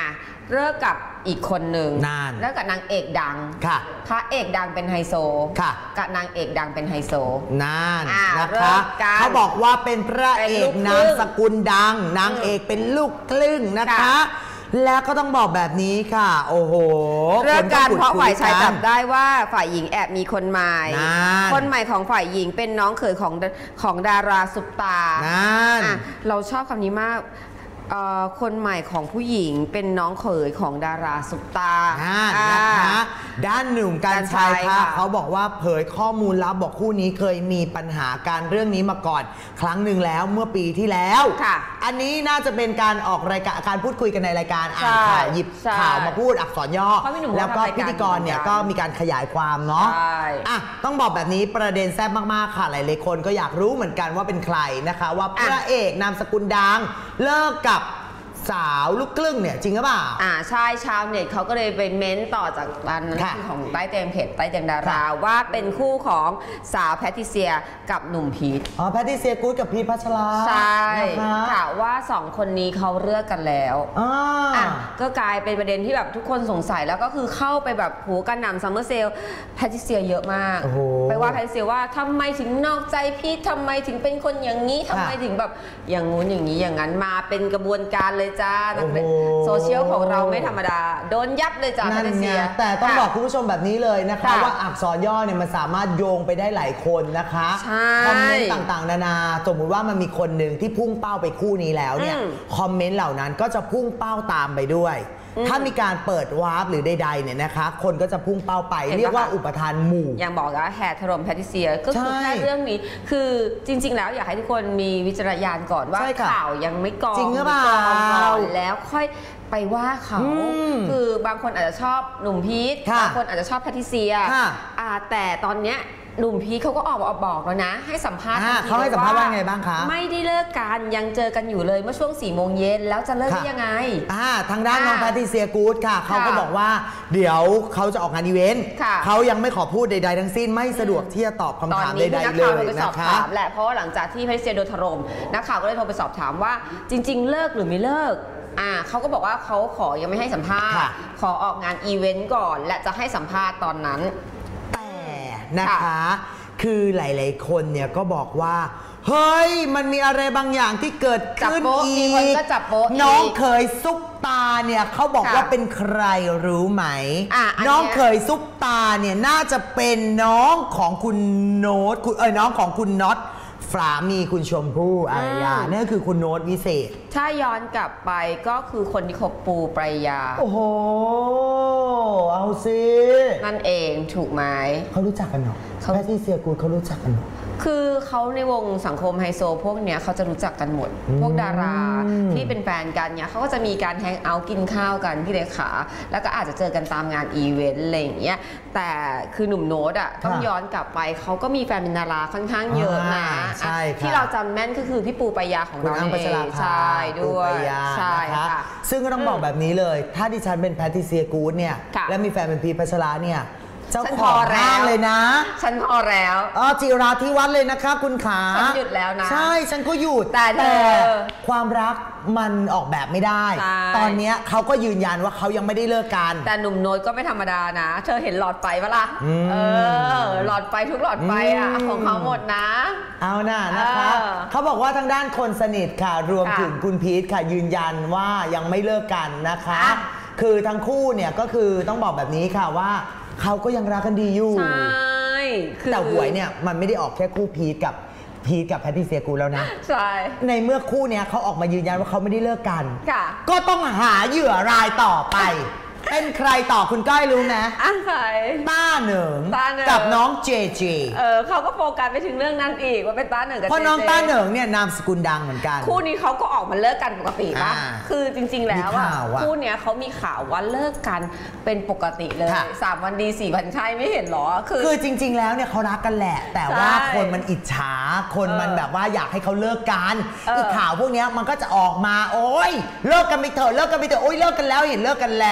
Speaker 3: เลิกกับอีกคนหนึ่ง
Speaker 2: นาน
Speaker 3: เลิกกับนางเอกดัง
Speaker 2: ค่ะ
Speaker 3: พระเอกดังเป็นไฮโซ
Speaker 2: ค่ะ
Speaker 3: กับนางเอกดังเป็นไฮโซ
Speaker 2: นาน
Speaker 3: อ่า
Speaker 2: นะ
Speaker 3: เริ่
Speaker 2: คะ
Speaker 3: มกัน
Speaker 2: เขาบอกว่าเป็นพระเอก
Speaker 3: เป็นลูกครึ่ง
Speaker 2: นามสกุลดัง นางเอกเป็นลูกครึ่งนะคะ
Speaker 3: ค่ะ
Speaker 2: แล้วก็ต้องบอกแบบนี้ค่ะ โอ้โห
Speaker 3: เรื่องการ
Speaker 2: คน
Speaker 3: เพราะ
Speaker 2: ขุดคุ
Speaker 3: ฝ่ายชาย
Speaker 2: กัน
Speaker 3: จับได้ว่าฝ่ายหญิงแอบมีคนใหม่
Speaker 2: นั่น
Speaker 3: คนใหม่ของฝ่ายหญิงเป็นน้องเขยของของดาราซุปตา
Speaker 2: นั่น
Speaker 3: อ่ะเราชอบคำนี้มากเอ่อคนใหม่ของผู้หญิงเป็นน้องเขยของดาราซุปตา
Speaker 2: อ่า
Speaker 3: อ่า
Speaker 2: นะคะด้านหนุ่มการชัย
Speaker 3: การชัย
Speaker 2: ค่ะ
Speaker 3: ค่ะ
Speaker 2: เขาบอกว่าเผยข้อมูลลับบอกคู่นี้เคยมีปัญหาการเรื่องนี้มาก่อน ครั้งหนึ่งแล้วเมื่อปีที่แล้ว
Speaker 3: ค่ะ
Speaker 2: อันนี้น่าจะเป็นการออกรายการการพูดคุยกันในรายการอ่านข่าวหยิบ
Speaker 3: ใช่
Speaker 2: ข่าวมาพูดอักษรย่อ
Speaker 3: เพราะพี่หนุ่ม
Speaker 2: แล้วก็
Speaker 3: ทำรายการ
Speaker 2: พิธีกรเนี่ย
Speaker 3: เหมือนกัน
Speaker 2: ก็มีการขยายความเนาะ
Speaker 3: ใช่
Speaker 2: อ่ะต้องบอกแบบนี้ประเด็นแซ่บมากๆค่ะหลายๆคนก็อยากรู้เหมือนกันว่าเป็นใครนะคะ ว่าพระเอกนามสกุลดังเลิกกับสาวลูกครึ่งเนี่ยจริงหรือเปล่า
Speaker 3: อ่าใช่ชาวเน็ตเขาก็เลยไปเม้นต่อจากอันนั้น
Speaker 2: ค่ะ
Speaker 3: คือของใต้เตียงเพจใต้เตียงดารา
Speaker 2: ค่ะ
Speaker 3: ว่าเป็นคู่ของสาวแพทริเซียกับหนุ่มพีท
Speaker 2: อ๋อแพทริเซียกู๊ดกับพีทพัชรา
Speaker 3: ใช่
Speaker 2: นะคะ
Speaker 3: ค่ะว่าสองคนนี้เขาเลิกกันแล้ว
Speaker 2: อ่า
Speaker 3: อ่ะก็กลายเป็นประเด็นที่แบบทุกคนสงสัยแล้วก็คือเข้าไปแบบหูกันหนำซัมเมอร์เซลแพทริเซียเยอะมาก
Speaker 2: โอ้โห
Speaker 3: ไปว่าแพทริเซียว่าทำไมถึงนอกใจพีททำไมถึงเป็นคนอย่างนี้ทำไมถึงแบบอย่างงู้นอย่างนี้อย่างนั้นมาเป็นกระบวนการเลยจ้านักเรียน
Speaker 2: โอ้โห
Speaker 3: โซเชียลของเราไม่ธรรมดา โดนยับเลยจ้าแพ
Speaker 2: นั่น
Speaker 3: ทริ
Speaker 2: ไง
Speaker 3: เซีย
Speaker 2: แต่ต้อง
Speaker 3: ค่ะ
Speaker 2: บอกคุณผู้ชมแบบนี้เลยนะคะ
Speaker 3: ค่ะ
Speaker 2: ว่าอักษรย่อเนี่ยมันสามารถโยงไปได้หลายคนนะคะ
Speaker 3: ใช่
Speaker 2: คอมเมนต์ต่างๆ นานาสมมุติว่ามันมีคนหนึ่งที่พุ่งเป้าไปคู่นี้แล้วเนี่ย
Speaker 3: อืม
Speaker 2: คอมเมนต์เหล่านั้นก็จะพุ่งเป้าตามไปด้วย
Speaker 3: อืม
Speaker 2: ถ้ามีการเปิดวาร์ปหรือใดๆเนี่ยนะคะ คนก็จะพุ่งเป้าไป
Speaker 3: เห็นปะ
Speaker 2: เรียกว่า
Speaker 3: คะ
Speaker 2: อุปทานหมู่
Speaker 3: อย่างบอกว่าแห่ถล่มแพทริเซียก็คือ
Speaker 2: ใช่
Speaker 3: แค่เรื่องนี้ คือจริง ๆ แล้วอยากให้ทุกคนมีวิจารณญาณก่อนว่า
Speaker 2: ใช่ค่ะ
Speaker 3: ข่าวยังไม่กรอง
Speaker 2: จริงหรือเปล่า
Speaker 3: กรองก่อนแล้วค่อยไปว่าเขา
Speaker 2: อืม
Speaker 3: คือบางคนอาจจะชอบหนุ่มพีท
Speaker 2: ค่ะ
Speaker 3: บางคนอาจจะชอบแพทริเซีย
Speaker 2: ค่ะ
Speaker 3: อ่าแต่ตอนเนี้ยหนุ่มพีทเขาก็ออกมาบอกแล้วนะ ให้สัมภาษณ์
Speaker 2: อ่า
Speaker 3: ทันที
Speaker 2: เขาให้สัมภาษณ์ว่าไงบ้างคะ
Speaker 3: ไม่ได้เลิกกันยังเจอกันอยู่เลยเมื่อช่วงสี่โมงเย็นแล้วจะเลิกได้
Speaker 2: ค่ะ
Speaker 3: ยังไง
Speaker 2: อ่าทางด้าน
Speaker 3: อ่า
Speaker 2: น้องแพทริเซียกู๊ดค่ะเขาก็บอกว่าเดี๋ยวเขาจะออกงานอีเวนต์
Speaker 3: ค่ะ
Speaker 2: เขายังไม่ขอพูดใดๆทั้งสิ้นไม่สะดวกที่จะตอบคำ
Speaker 3: ตอน
Speaker 2: ถาม
Speaker 3: นี้
Speaker 2: ใด
Speaker 3: นัก
Speaker 2: ๆเล
Speaker 3: ข่าวย โทรไปสอ
Speaker 2: นะ
Speaker 3: บ
Speaker 2: คะ
Speaker 3: ถามแหละเพราะว่าหลังจากที่แพทริเซียโดนถล่มนักข่าวก็เลยโทรไปสอบถามว่าจริง ๆ เลิกหรือไม่เลิกอ่าเขาก็บอกว่าเขาขอยังไม่ให้สัมภาษณ์
Speaker 2: ค่ะ
Speaker 3: ขอออกงานอีเวนต์ก่อน และจะให้สัมภาษณ์ตอนนั้น
Speaker 2: แต่นะคะ คือหลายๆคนเนี่ยก็บอกว่า เฮ้ย มันมีอะไรบางอย่างที่เกิดขึ้น
Speaker 3: จับโป๊ะ
Speaker 2: อี
Speaker 3: มีคน
Speaker 2: ก
Speaker 3: ก็จับโป๊ะอีก
Speaker 2: น้องเคยซุปตาเนี่ยเขาบอก
Speaker 3: ค่ะ
Speaker 2: ว่าเป็นใครรู้ไหม
Speaker 3: อ่ะอันเนี้ย
Speaker 2: น้องเคยซุปตาเนี่ยน่าจะเป็นน้องของคุณโน้ตคุณเอ้ยน้องของคุณน็อตสามีคุณชมพู่อารยานั่นคือคุณโน้ตวิเศษ
Speaker 3: ถ้าย้อนกลับไปก็คือคนที่คบปูปรายา
Speaker 2: โอ้โห เอาสิ
Speaker 3: นั่นเองถูกไหม
Speaker 2: เขารู้จักกันเหรอ
Speaker 3: เขา
Speaker 2: แพทริเซียกูดเขารู้จักกันเหรอ
Speaker 3: คือเขาในวงสังคมไฮโซพวกเนี้ยเขาจะรู้จักกันหมด
Speaker 2: อืม
Speaker 3: พวกดาราที่เป็นแฟนกันเนี้ยเขาก็จะมีการแฮงเอาท์กินข้าวกันพี่เลขาแล้วก็อาจจะเจอกันตามงานอีเวนต์อะไรอย่างเงี้ยแต่คือหนุ่มโน้ตอ่ะต้องย้อนกลับไปเขาก็มีแฟนเป็นดาราค่อนข้างเยอะนะ
Speaker 2: อ่าใช่ค่ะ
Speaker 3: ที่เราจำแม่นก็คือพี่ปูปายาของ
Speaker 2: คุณ
Speaker 3: เรา
Speaker 2: อัง
Speaker 3: เอ
Speaker 2: ปัชราง ภา
Speaker 3: ใช่ด้วย
Speaker 2: ปูปายา
Speaker 3: ใช่
Speaker 2: นะคะ
Speaker 3: ค่ะ
Speaker 2: ซึ่งก็ต้องบอกแบบนี้เลย ถ้าดิฉันเป็นแพทริเซียกูดเนี่ย
Speaker 3: ค่ะ
Speaker 2: และมีแฟนเป็นพีทพัชราเนี่ย เจ้า
Speaker 3: ฉัน
Speaker 2: ข
Speaker 3: พ
Speaker 2: อ
Speaker 3: อง แล้ว
Speaker 2: ห้างเลยนะ
Speaker 3: ฉันพอแล้ว
Speaker 2: อ๋อจิราธิวัฒน์เลยนะคะคุณขา
Speaker 3: ฉันหยุดแล้วนะ
Speaker 2: ใช่ฉันก็หยุด
Speaker 3: แต่เธอ
Speaker 2: ความรักมันออกแบบไม่ได้
Speaker 3: ใช่
Speaker 2: ตอนเนี้ยเขาก็ยืนยันว่าเขายังไม่ได้เลิกกัน
Speaker 3: แต่หนุ่มโน้ตก็ไม่ธรรมดานะ เธอเห็นหลอดไฟปะล่ะ
Speaker 2: อืม
Speaker 3: เออ หลอดไฟทุกหลอดไฟอ่ะ
Speaker 2: อืม
Speaker 3: ของเขาหมดนะ
Speaker 2: เอาหน่านะคะ
Speaker 3: เออ
Speaker 2: เขาบอกว่าทางด้านคนสนิทค่ะ รวม
Speaker 3: ค่ะ
Speaker 2: ถึงคุณพีทค่ะ ยืนยันว่ายังไม่เลิกกันนะคะ
Speaker 3: อ่ะ
Speaker 2: คือทั้งคู่เนี่ยก็คือต้องบอกแบบนี้ค่ะว่าเขาก็ยังรักกันดีอยู่
Speaker 3: ใช่คือ
Speaker 2: แต่หวยเนี่ยมันไม่ได้ออกแค่คู่พีทกับพีทกับแพทริเซียกูแล้วนะ
Speaker 3: ใช่
Speaker 2: ในเมื่อคู่เนี้ยเขาออกมายืนยันว่าเขาไม่ได้เลิกกัน
Speaker 3: ค่ะ
Speaker 2: ก็ต้องหาเหยื่อรายต่อไป เป็นใครต่อคุณก้อยรู้ไหม
Speaker 3: อ่ะใคร
Speaker 2: ต้าเหนิง
Speaker 3: ต้าเหนิง
Speaker 2: กับน้องเจเจ
Speaker 3: เออเขาก็โฟกัสไปถึงเรื่องนั้นอีกว่าเป็นต้าเหนึ่งกับ
Speaker 2: เพราะน้อง
Speaker 3: จจ
Speaker 2: ต้าเหนิงเนี่ยนามสกุลดังเหมือนกัน
Speaker 3: คู่นี้เขาก็ออกมาเลิกกันปกติป่ะ
Speaker 2: อ่า
Speaker 3: คือจริง ๆ แล้วอ่ะ
Speaker 2: มีข่าวอะ
Speaker 3: คู่เนี้ยเขามีข่าวว่าเลิกกันเป็นปกติเลย
Speaker 2: ค่ะ
Speaker 3: สามวันดีสี่วันไข้ไม่เห็นหรอ คือ
Speaker 2: คือจริง ๆ แล้วเนี่ยเขารักกันแหละ แต่ว่า
Speaker 3: ใช่
Speaker 2: คนมันอิจฉา คน
Speaker 3: เออ
Speaker 2: มันแบบว่าอยากให้เขาเลิกกัน
Speaker 3: เอออี
Speaker 2: อีกข่าวพวกเนี้ยมันก็จะออกมา โอ๊ยเลิกกันไปเถอะเลิกกันไปเถอะโอ๊ยเลิกกันแล้วเห็นเลิกกันแล้ว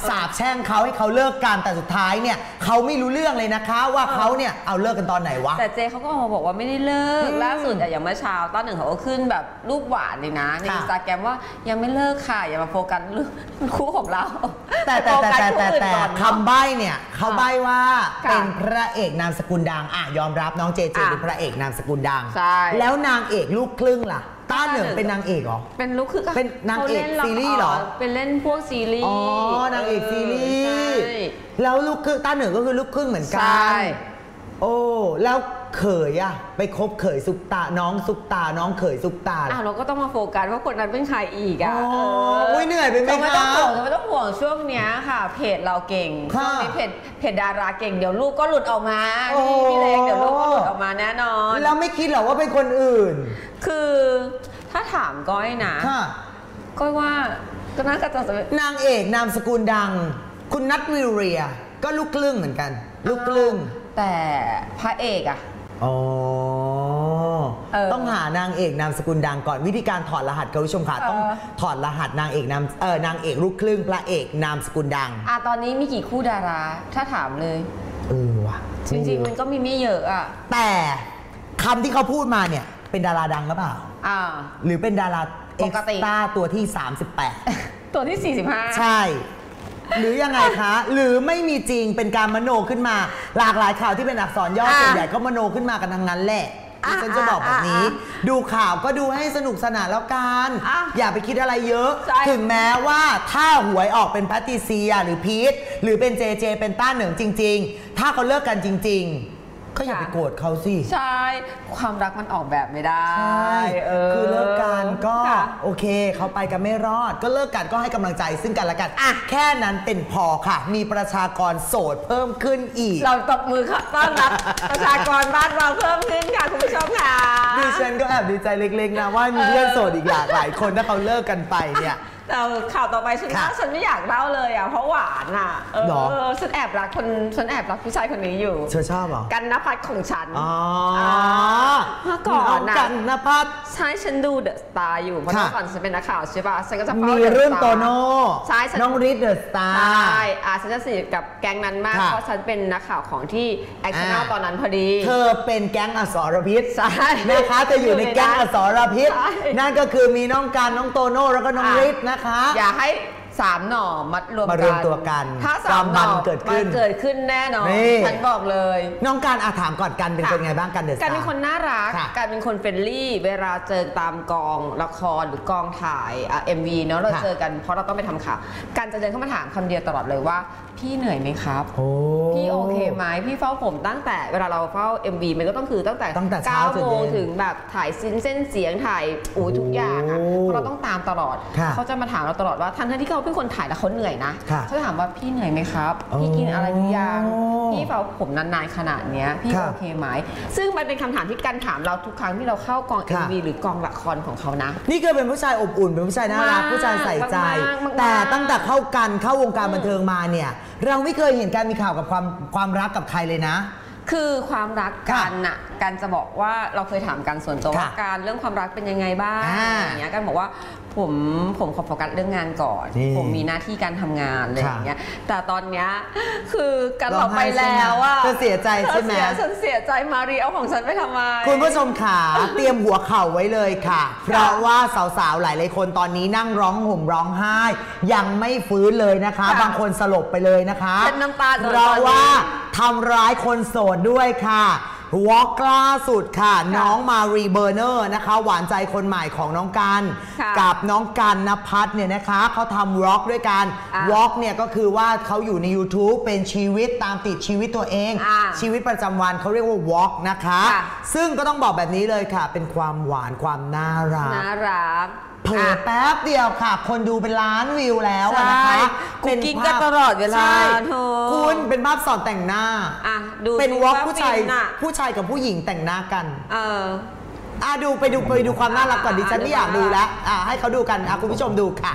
Speaker 2: สาปแช่งเขาให้เขาเลิกกันแต่สุดท้ายเนี่ยเขาไม่รู้เรื่องเลยนะคะว่าเขาเนี่ยเอาเลิกกันตอนไหนวะ
Speaker 3: แต่เจเขาก็ออกมาบอกว่าไม่ได้เลิกล่าสุดอย่างเมื่อเช้าตอนหนึ่งเขาก็ขึ้นแบบรูปหวานเลยนะในอินสตาแกรมว่ายังไม่เลิกค่ะอย่ามาโฟกัสเรื่องคู่ของเรา
Speaker 2: แต่แต่แต่แต่แต่แต่คำใบ้เนี่ยเขาใบ้ว่าเป็นพระเอกนามสกุลดังอ่ะยอมรับน้องเจเจเป็นพระเอกนามสกุลดังแล้วนางเอกลูกครึ่งล่ะต้าเหนิงเป็นนางเอกเหรอ
Speaker 3: เป็นลูกคือ
Speaker 2: เป็นนางเอกซีรีส์เหรอ
Speaker 3: เป็นเล่นพวกซีรีส์
Speaker 2: อ๋อนางเอกซีรีส์แล้วลูกครึ่งต้าเหนิงก็คือลูกครึ่งเหมือนกันโอ้แล้วเขยอะไปคบเขยซุปตาน้องซุปตาน้องเขยซุปตา
Speaker 3: อ้าวเราก็ต้องมาโฟกัสว่าคนนั้นเป็นใครอีกอ่ะ
Speaker 2: โอ้ยเหนื่อยไปไหมคะ
Speaker 3: ไม่ต้องห่วงไม่ต้องห่วงช่วงนี้ค่ะเพจเราเก่งช่วงนี้เพจเพจดาราเก่งเดี๋ยวรูปก็หลุดออกมาพี่เล็กเดี๋ยวรูปก็หลุดออกมาแน่นอน
Speaker 2: แล้วไม่คิดหรอว่าเป็นคนอื่น
Speaker 3: คือถ้าถามก้อยนะก้อยว่าก็น่าจะ
Speaker 2: นางเอกนามสกุลดังคุณนัทวิเรียก็ลูกครึ่งเหมือนกันลูกครึ่ง
Speaker 3: แต่พระเอกอะ
Speaker 2: อ๋อต้องหานางเอกนามสกุลดังก่อนวิธีการถอดรหัสคุณผู้ชมค่ะต้องถอดรหัสนางเอกนามเออนางเอกลูกครึ่งพระเอกนามสกุลดัง
Speaker 3: อ่ะตอนนี้มีกี่คู่ดาราถ้าถามเลย
Speaker 2: เออว่ะ
Speaker 3: จริงๆมันก็มีไม่เยอะอะ
Speaker 2: แต่คำที่เขาพูดมาเนี่ยเป็นดาราดังหรือเปล่า
Speaker 3: อ่า
Speaker 2: หรือเป็นดาราเอ็กซ์ต้าตัวที่สามสิบแปด
Speaker 3: ตัวที่สี่สิบห้า
Speaker 2: ใช่หรือยังไงคะหรือไม่มีจริงเป็นการมโนขึ้นมาหลากหลายข่าวที่เป็นอักษรย่อส่วนใหญ่ก็มโนขึ้นมากันทั้งนั้นแหละฉันจะบอกแบบนี้ดูข่าวก็ดูให้สนุกสนานแล้วกันอย่าไปคิดอะไรเยอะถึงแม้ว่าถ้าหวยออกเป็นแพทริเซียหรือพีทหรือเป็นเจเจเป็นต้าเหนิงจริงๆถ้าเขาเลิกกันจริงๆก็อย่าไปโกรธเขาสิ
Speaker 3: ใช่ความรักมันออกแบบไม่ได้ใ
Speaker 2: ช่คือเลิกกันก็โอเคเขาไปกันไม่รอดก็เลิกกันก็ให้กำลังใจซึ่งกันและกันอ่ะแค่นั้นเป็นพอค่ะมีประชากรโสดเพิ่มขึ้นอีก
Speaker 3: เราตบมือค่ะต้อนรับประชากรบ้านเราเพิ่มขึ้นค่ะคุณผู้ชมค่ะ
Speaker 2: ดิฉันก็แอบดีใจเล็กๆนะว่ามีเพื่อนโสดอีกหลากหลายคนถ้าเขาเลิกกันไปเนี่ย
Speaker 3: แต่ข่าวต่อไปฉันว่าฉันไม่อยากเล่าเลยอ่ะเพราะหวานอ่ะเออฉันแอบรักคนฉันแอบรักผู้ชายคนนี้อยู่
Speaker 2: เธอชอบเหรอ
Speaker 3: กันณภัทรของฉัน
Speaker 2: อ๋อ
Speaker 3: เมื่อก่อน
Speaker 2: นะกันณภัทร
Speaker 3: ใช่ฉันดูเดอะสตาร์อยู่เพราะเมื่อก่อนฉันเป็นนักข่าวใช่ป่ะฉันก็จะ
Speaker 2: มีเรื่องโตโน่
Speaker 3: ใช่
Speaker 2: น้องริดเดอะสตาร์
Speaker 3: ใช่อ่ะฉันจะสนิทกับแก๊งนั้นมากเพราะฉันเป็นนักข่าวของที่แอคชั่นตอนนั้นพอดี
Speaker 2: เธอเป็นแก๊งอสรพิษใช่นะคะจะอยู่ในแก๊งอสรพิษนั่นก็คือมีน้องกันน้องโตโน่แล้วก็น้องริดนะคะ
Speaker 3: อย่าให้สามหน่อมัดรวมกันมารวม
Speaker 2: ตัวกัน
Speaker 3: ถ้าสามหน่อเกิดขึ้นเกิดขึ้นแน่นอนฉันบอกเลย
Speaker 2: น้องการอาถามก่อนกันเป็นคนไงบ้างกันเดอะสตาร์
Speaker 3: การเป็นคนน่ารักการเป็นคนเฟรนลี่เวลาเจอตามกองละครหรือกองถ่ายเอ็มวีเนาะเราเจอกันเพราะเราต้องไปทำข่าวการจะเดินเข้ามาถามคำเดียวตลอดเลยว่าพี่เหนื่อยไหมครับพี่โอเคไหมพี่เฝ้าผมตั้งแต่เวลาเราเฝ้า เอ็ม วี มันก็ต้องคือตั้งแต่เก้าโมงถึงแบบถ่ายซินเส้นเสียงถ่ายอู้ทุกอย่างอ่ะเพราะเราต้องตามตลอดเขาจะมาถามเราตลอดว่าทั้งที่เขาเป็นคนถ่ายแล้วเขาเหนื่อยนะเขาถามว่าพี่เหนื่อยไหมครับพี่กินอะไรหรือยังพี่เฝ้าผมนานๆขนาดนี้พี่โอเคไหมซึ่งมันเป็นคำถามที่กันถามเราทุกครั้งที่เราเข้ากอง เอ็ม วี หรือกองละครของเขานะ
Speaker 2: นี่ก็เป็นผู้ชายอบอุ่นเป็นผู้ชายน่ารักผู้ชายใส่ใจแต่ตั้งแต่เข้ากันเข้าวงการบันเทิงมาเนี่ยเราไม่เคยเห็นการมีข่าวกับความความรักกับใครเลยนะ
Speaker 3: คือความรักกันน่ะการจะบอกว่าเราเคยถามกันส่วนตัวว่าการเรื่องความรักเป็นยังไงบ้างอย่างเงี้ยกันบอกว่าผมผมขอโฟกัสเรื่องงานก่อนผมมีหน้าที่การทำงานอะไรอย่างเงี้ยแต่ตอนเนี้ยคือกันออกไปแล้วอะ
Speaker 2: เธอเสียใจใช่ไหม
Speaker 3: ฉันเสียใจมารีเอาของฉันไปทำไม
Speaker 2: คุณผู้ชมขาเตรียมหัวเข่าไว้เลยค่ะเพราะว่าสาวๆหลายๆคนตอนนี้นั่งร้องห่มร้องไห้ยังไม่ฟื้นเลยนะคะบางคนสลบไปเลยนะคะ
Speaker 3: เป็นน้ำตา
Speaker 2: เพราะว่าทำร้ายคนโสดด้วยค่ะวอล์กล่าสุดค่ะน้องมารีเบอร์เนอร์นะคะหวานใจคนใหม่ของน้องกันกับน้องกันณภัทรเนี่ยนะคะเขาทำวอล์กด้วยกันวอล์กเนี่ยก็คือว่าเขาอยู่ใน YouTube เป็นชีวิตตามติดชีวิตตัวเองชีวิตประจำวันเขาเรียกว่าวอล์กนะคะซึ่งก็ต้องบอกแบบนี้เลยค่ะเป็นความหวานความน่ารัก
Speaker 3: น่ารัก
Speaker 2: เผลอแป๊บเดียวค่ะคนดูเป็นล้านวิวแล้วนะคะ
Speaker 3: เป็นกิ๊กกันตลอดเวลา
Speaker 2: คุณเป็นภาพสอนแต่งหน้าเป็นวอล์กผู้ชายผู้ชายกับผู้หญิงแต่งหน้ากัน
Speaker 3: เออ
Speaker 2: อ่ะดูไปดูไปดูความน่ารักก่อนดิฉันไม่อยากดูแล้วอ่ะให้เขาดูกันอ่ะคุณผู้ชมดูค่ะ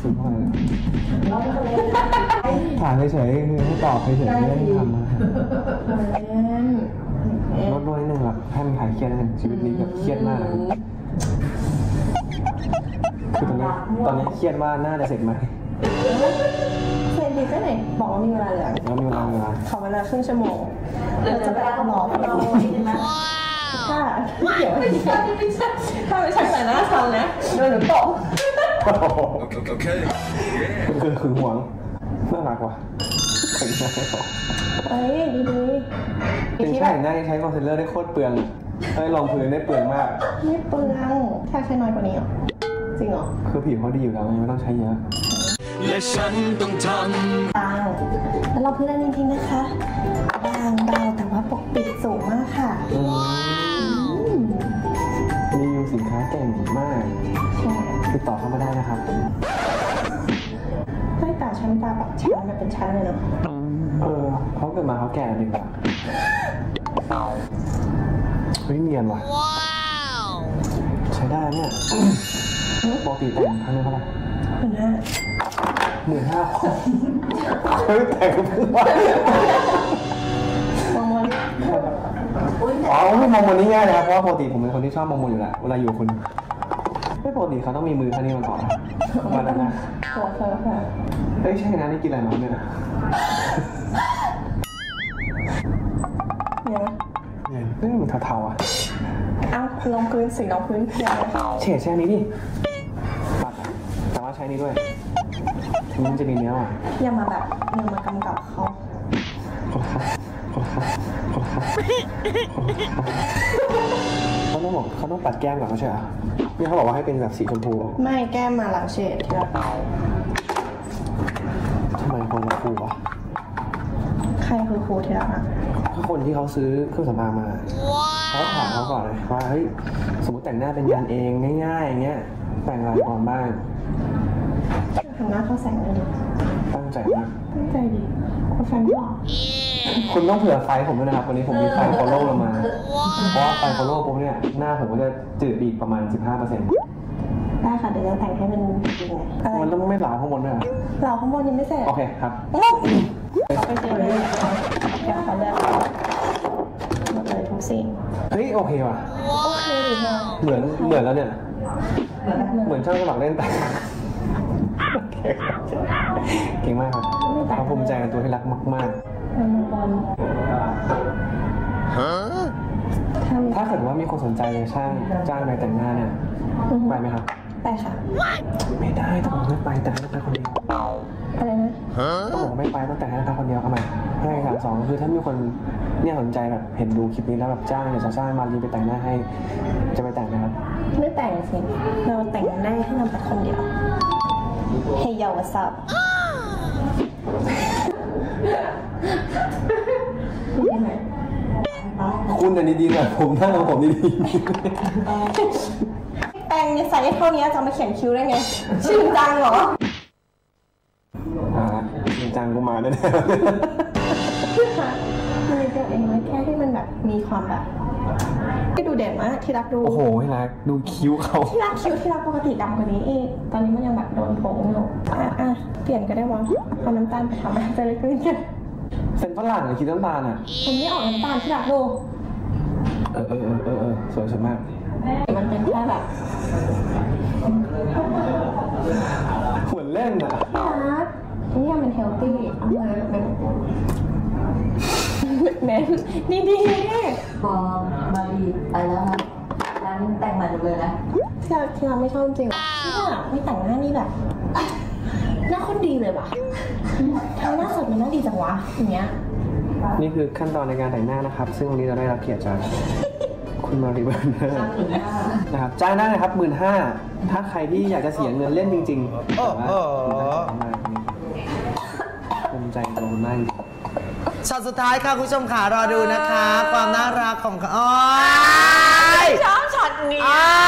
Speaker 8: ถามเฉยๆคือให้ตอบเฉยๆไม่ได้ทำนะครับลดลงนิดนึงหรอกให้มันหายเครียดนิดนึงชีวิตนี้แบบเครียดมากคือตอนนี้ตอนนี้เครียดว่าน่าจะเสร็จไหมเสร็จดีก็ไหน
Speaker 9: บอกว่ามีเวลาเหลือ
Speaker 8: แล้วมีเวลาเวลา
Speaker 9: ขอเวลาครึ่งชั่วโมงเราจะไปรอเราถ้าเดี๋ยวไม่ใช่ไม่ใช่ถ้าไม่ใช่แต่หน้าฉันนะโดนหนูตบ
Speaker 8: โอเคคือคือห่วงน่ารักว่ะแต่งหน้าให้เขา
Speaker 9: เอ้ยดีดี
Speaker 8: จริงๆแต่งหน้าใช้คอนซีลเลอร์ได้โคตรเปลืองเอ้ยรองพื้นได้เปลืองมาก
Speaker 9: ไม่เปลืองแค่ใช้น้อยกว่านี้หรอจริงเหรอ
Speaker 8: คือผิวเขาดีอยู่แล้วไม่ต้องใช้เยอะและฉันต้องทำ
Speaker 9: บางแล้วเราเพื่อนจริงๆนะคะบางเบาแต่ว่าปกปิดสูงมากค่ะ
Speaker 8: รีวิวสินค้าเก่งมากติดต่อเข้ามาได้นะครับ
Speaker 9: ใต้ตาชั้นตาแบบชั้นมันเป็นชั้นเลยเนาะ
Speaker 8: เออเขาเกิดมาเขาแก่หนึ่งแบบเฮ้ยเนียนว่ะใช้ได้เนี่ยปกติแต่งครั้งนึงเท่าไหร่หมื่นห้าหมื่นห้าเฮ้ยแต่งเพิ่งว่ามองมันอ๋อไม่มองมันนี่ง่ายนะครับเพราะว่าปกติผมเป็นคนที่ชอบมองมันอยู่แล้วเวลาอยู่คุณไม่ปกติเขาต้องมีมือท่านี้มันต่อมาแล้วนะเฮ้ยใช่นะนี่กินอะไรน้ำด้วยนะ
Speaker 9: เนี่ย
Speaker 8: เนี่ยนี่มันเทาๆอ่ะ
Speaker 9: เอ้าลงพื้นสีลงพื้นอย่างไร
Speaker 8: เฉดแช่นี้ดิปัดแต่ว่าใช้นี้ด้วยมันจะมีเนื้ออ่ะ
Speaker 9: อย่ามาแบบอย่ามากำกับเขา
Speaker 8: ขอบคุณขอบคุณขอบคุณเขาต้องบอกเขาต้องปัดแก้มก่อนไม่ใช่เหรอนี่เขาบอกว่าให้เป็นแบบสีชมพู
Speaker 9: ไม่แก้มมาหลังเฉดทีละ
Speaker 8: ทำไมคนละครูวะ
Speaker 9: ใครคือครูทีละอ่ะ
Speaker 8: ก็คนที่เขาซื้อเครื่องสำอางมาเขาถามเขาก่อนเลยว่าเฮ้ยสมมติแต่งหน้าเป็นยันเองง่ายๆอย่างเงี้ยแต่งอะไรก่อนบ้าง
Speaker 9: ทำหน้าเข้าแสงเลย
Speaker 8: ตั้งใจมาก
Speaker 9: ตั้งใจดีคุณแฟนหรอ
Speaker 8: คุณต้องเผื่อไฟผมด้วยนะครับวันนี้ผมมีไฟโฟโล่ลงมาเพราะว่าไฟโฟโล่ปุ๊บเนี่ยหน้าผมก็จะจืดอีกประมาณ สิบห้าเปอร์เซ็นต์
Speaker 9: ได้ค่ะเดี๋ยวจะแต่งให้มันจริง
Speaker 8: ๆมันต้องไม่เหลาข้างบนด้วย
Speaker 9: เหลาข้างบนยังไม่เสร็จ
Speaker 8: โอเคครับ
Speaker 9: ไปเจอเลยแกขอเลือกหมดเลยทุกสิ่ง
Speaker 8: เฮ้ยโอเคว่ะ
Speaker 9: โอเคดีค่ะ
Speaker 8: เหมือนเหมือนแล้วเนี่ยเหมือนช่างสมัครเล่นแต่เก่งมากครับเขาภูมิใจในตัวที่รักมากๆถ้าเกิดว่ามีคนสนใจในช่างจ้างในแต่งหน้าเนี่ยไปไหมครับ
Speaker 9: ไปค่ะ
Speaker 8: ไม่ได้ต้องบอกไม่ไปแต่ให้ไปคนเดียว
Speaker 9: อะไรนะ
Speaker 8: ต้องบอกไม่ไปต้องแต่งให้ไปคนเดียวทำไมให้สามสองคือถ้ามีคนเนี่ยสนใจแบบเห็นดูคลิปนี้แล้วแบบจ้างเนี่ยจะจ้างมารีไปแต่งหน้าให้จะไปแต่งไหมครับ
Speaker 9: ไม่แต่งสิเราแต่งได้ให้เราแต่คนเดียวเฮีย what's up
Speaker 8: คุณอันนี้ดีกว่าผมนั่งของผมดี
Speaker 9: แปรงใส่เท่านี้จะมาเขียนคิ้วได้ไงชื่อจังเหรอ
Speaker 8: อ่าจริงจังกูมาแน่ๆ
Speaker 9: มันเป็นตัวเองไว้แค่ที่มันแบบมีความแบบที่ดูเด่นมากที่รักดู
Speaker 8: โอ้โหที่รักดูคิ้วเขา
Speaker 9: ที่รักคิ้วที่รักปกติดำกว่านี้อีกตอนนี้มันยังแบบโดนผงอยู่อ่ะอ่ะเปลี่ยนก็ได้วะเอาน้ำตาลไปทำให้ใจเลยขึ้นกัน
Speaker 8: เป็นฝรั่งหรือคิดน้ำตาลอ่ะ
Speaker 9: ผมนี่ออกน้ำตาลที่รักดู
Speaker 8: เออเออเออเออเออสวยสวยมาก
Speaker 9: มันเป็นแค่แบบ
Speaker 8: เหมือนเล่นอ่ะ
Speaker 9: รักนี่มันเฮลตี้เอามาเป็นแม่ดีดี
Speaker 10: พอมาดีไปแล้วนะร้านแต่งใหม่หมดเลยนะ
Speaker 9: ที่เราที่เราไม่ชอบจริงที่แบบไม่แต่งหน้านี่แบบหน้าคนดีเลยว่ะทำหน้าสดมันหน้าดีจังวะอย่างเงี้ย
Speaker 8: นี่คือขั้นตอนในการแต่งหน้านะครับซึ่งวันนี้เราได้รับเกียรติจากคุณมาริเบอร์เนอร์นะครับจ้างได้นะครับหมื่นห้าถ้าใครที่อยากจะเสียเงินเล่นจริงๆแต่ว่าภูมิใจตรงนั้น
Speaker 2: ช็อตสุดท้ายค่ะคุณผู้ชมค่ะรอดูนะคะความน่ารักของเขาอ๋อ
Speaker 3: ชอบช็อตนี้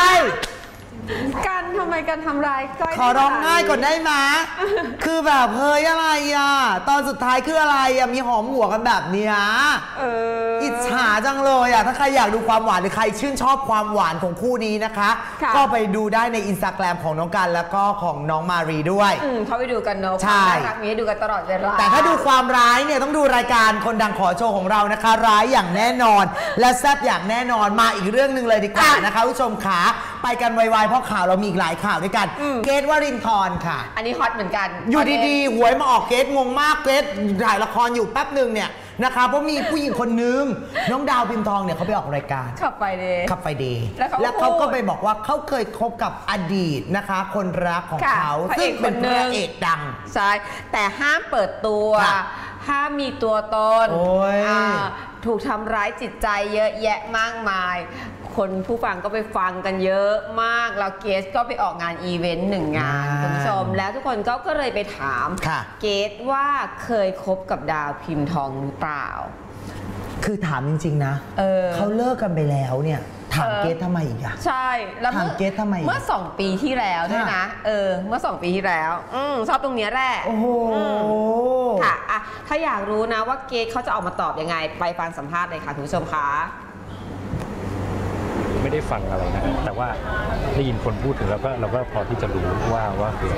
Speaker 3: กันทำไมกันทำร้ายก้อย
Speaker 2: ขอร้องง่ายก่อนได้ไหมคือแบบเฮ้ยอะไรอ่ะตอนสุดท้ายคืออะไรอ่ะมีหอมหัวกันแบบเนี้ยอิจฉาจังเลยอ่ะถ้าใครอยากดูความหวานหรือใครชื่นชอบความหวานของคู่นี้นะคะก็ไปดูได้ในอินสตาแกรมของน้องกันแล้วก็ของน้องมารีด้วย
Speaker 3: เขาไปดูกันเนาะใช่รักมีให้ดูกันตลอดเวลา
Speaker 2: แต่ถ้าดูความร้ายเนี่ยต้องดูรายการคนดังขอโชว์ของเรานะคะร้ายอย่างแน่นอนและแซ่บอย่างแน่นอนมาอีกเรื่องหนึ่งเลยดีกว่านะคะผู้ชมขาไปกันไวๆเพราะข่าวเรามีอีกหลายข่าวด้วยกันเกรทวรินทร์ค่ะ
Speaker 3: อันนี้ฮอตเหมือนกัน
Speaker 2: อยู่ดีๆหวยมาออกเกรทงงมากเกรทถ่ายละครอยู่แป๊บหนึ่งเนี่ยนะคะเพราะมีผู้หญิงคนนึงน้องดาวพิมพ์ทองเนี่ยเขาไปออกรายการ
Speaker 3: ขับไฟเดย์
Speaker 2: ขับไฟเดย์แล้วเขาก็ไปบอกว่าเขาเคยคบกับอดีตนะคะคนรักของเขาซึ่งเป็นพระเอกดัง
Speaker 3: ใช่แต่ห้ามเปิดตัวห้ามมีตัวตนถูกทำร้ายจิตใจเยอะแยะมากมายคนผู้ฟังก็ไปฟังกันเยอะมากแล้วเกสก็ไปออกงานอีเวนต์หนึ่งงานคุณผู้ชมแล้วทุกคนก็ก็เลยไปถามเกสว่าเคยคบกับดาวพิมพ์ทองหรือเปล่า
Speaker 2: คือถามจริงๆนะ เออเขาเลิกกันไปแล้วเนี่ยถามเกสทำไมอีกอะ
Speaker 3: ใช่
Speaker 2: แล้วถามเกสทำไม
Speaker 3: เมื่อสองปีที่แล้วด้วยนะเออเมื่อสองปีที่แล้วอืมชอบตรงนี้แหละ
Speaker 2: โอ้โห
Speaker 3: ค่ะอะถ้าอยากรู้นะว่าเกสเขาจะออกมาตอบยังไงไปฟังสัมภาษณ์เลยค่ะคุณผู้ชมคะ
Speaker 11: ไม่ได้ฟังอะไรนะแต่ว่าได้ยินคนพูดถึงแล้วก็เราก็พอที่จะรู้ว่าว่าคือ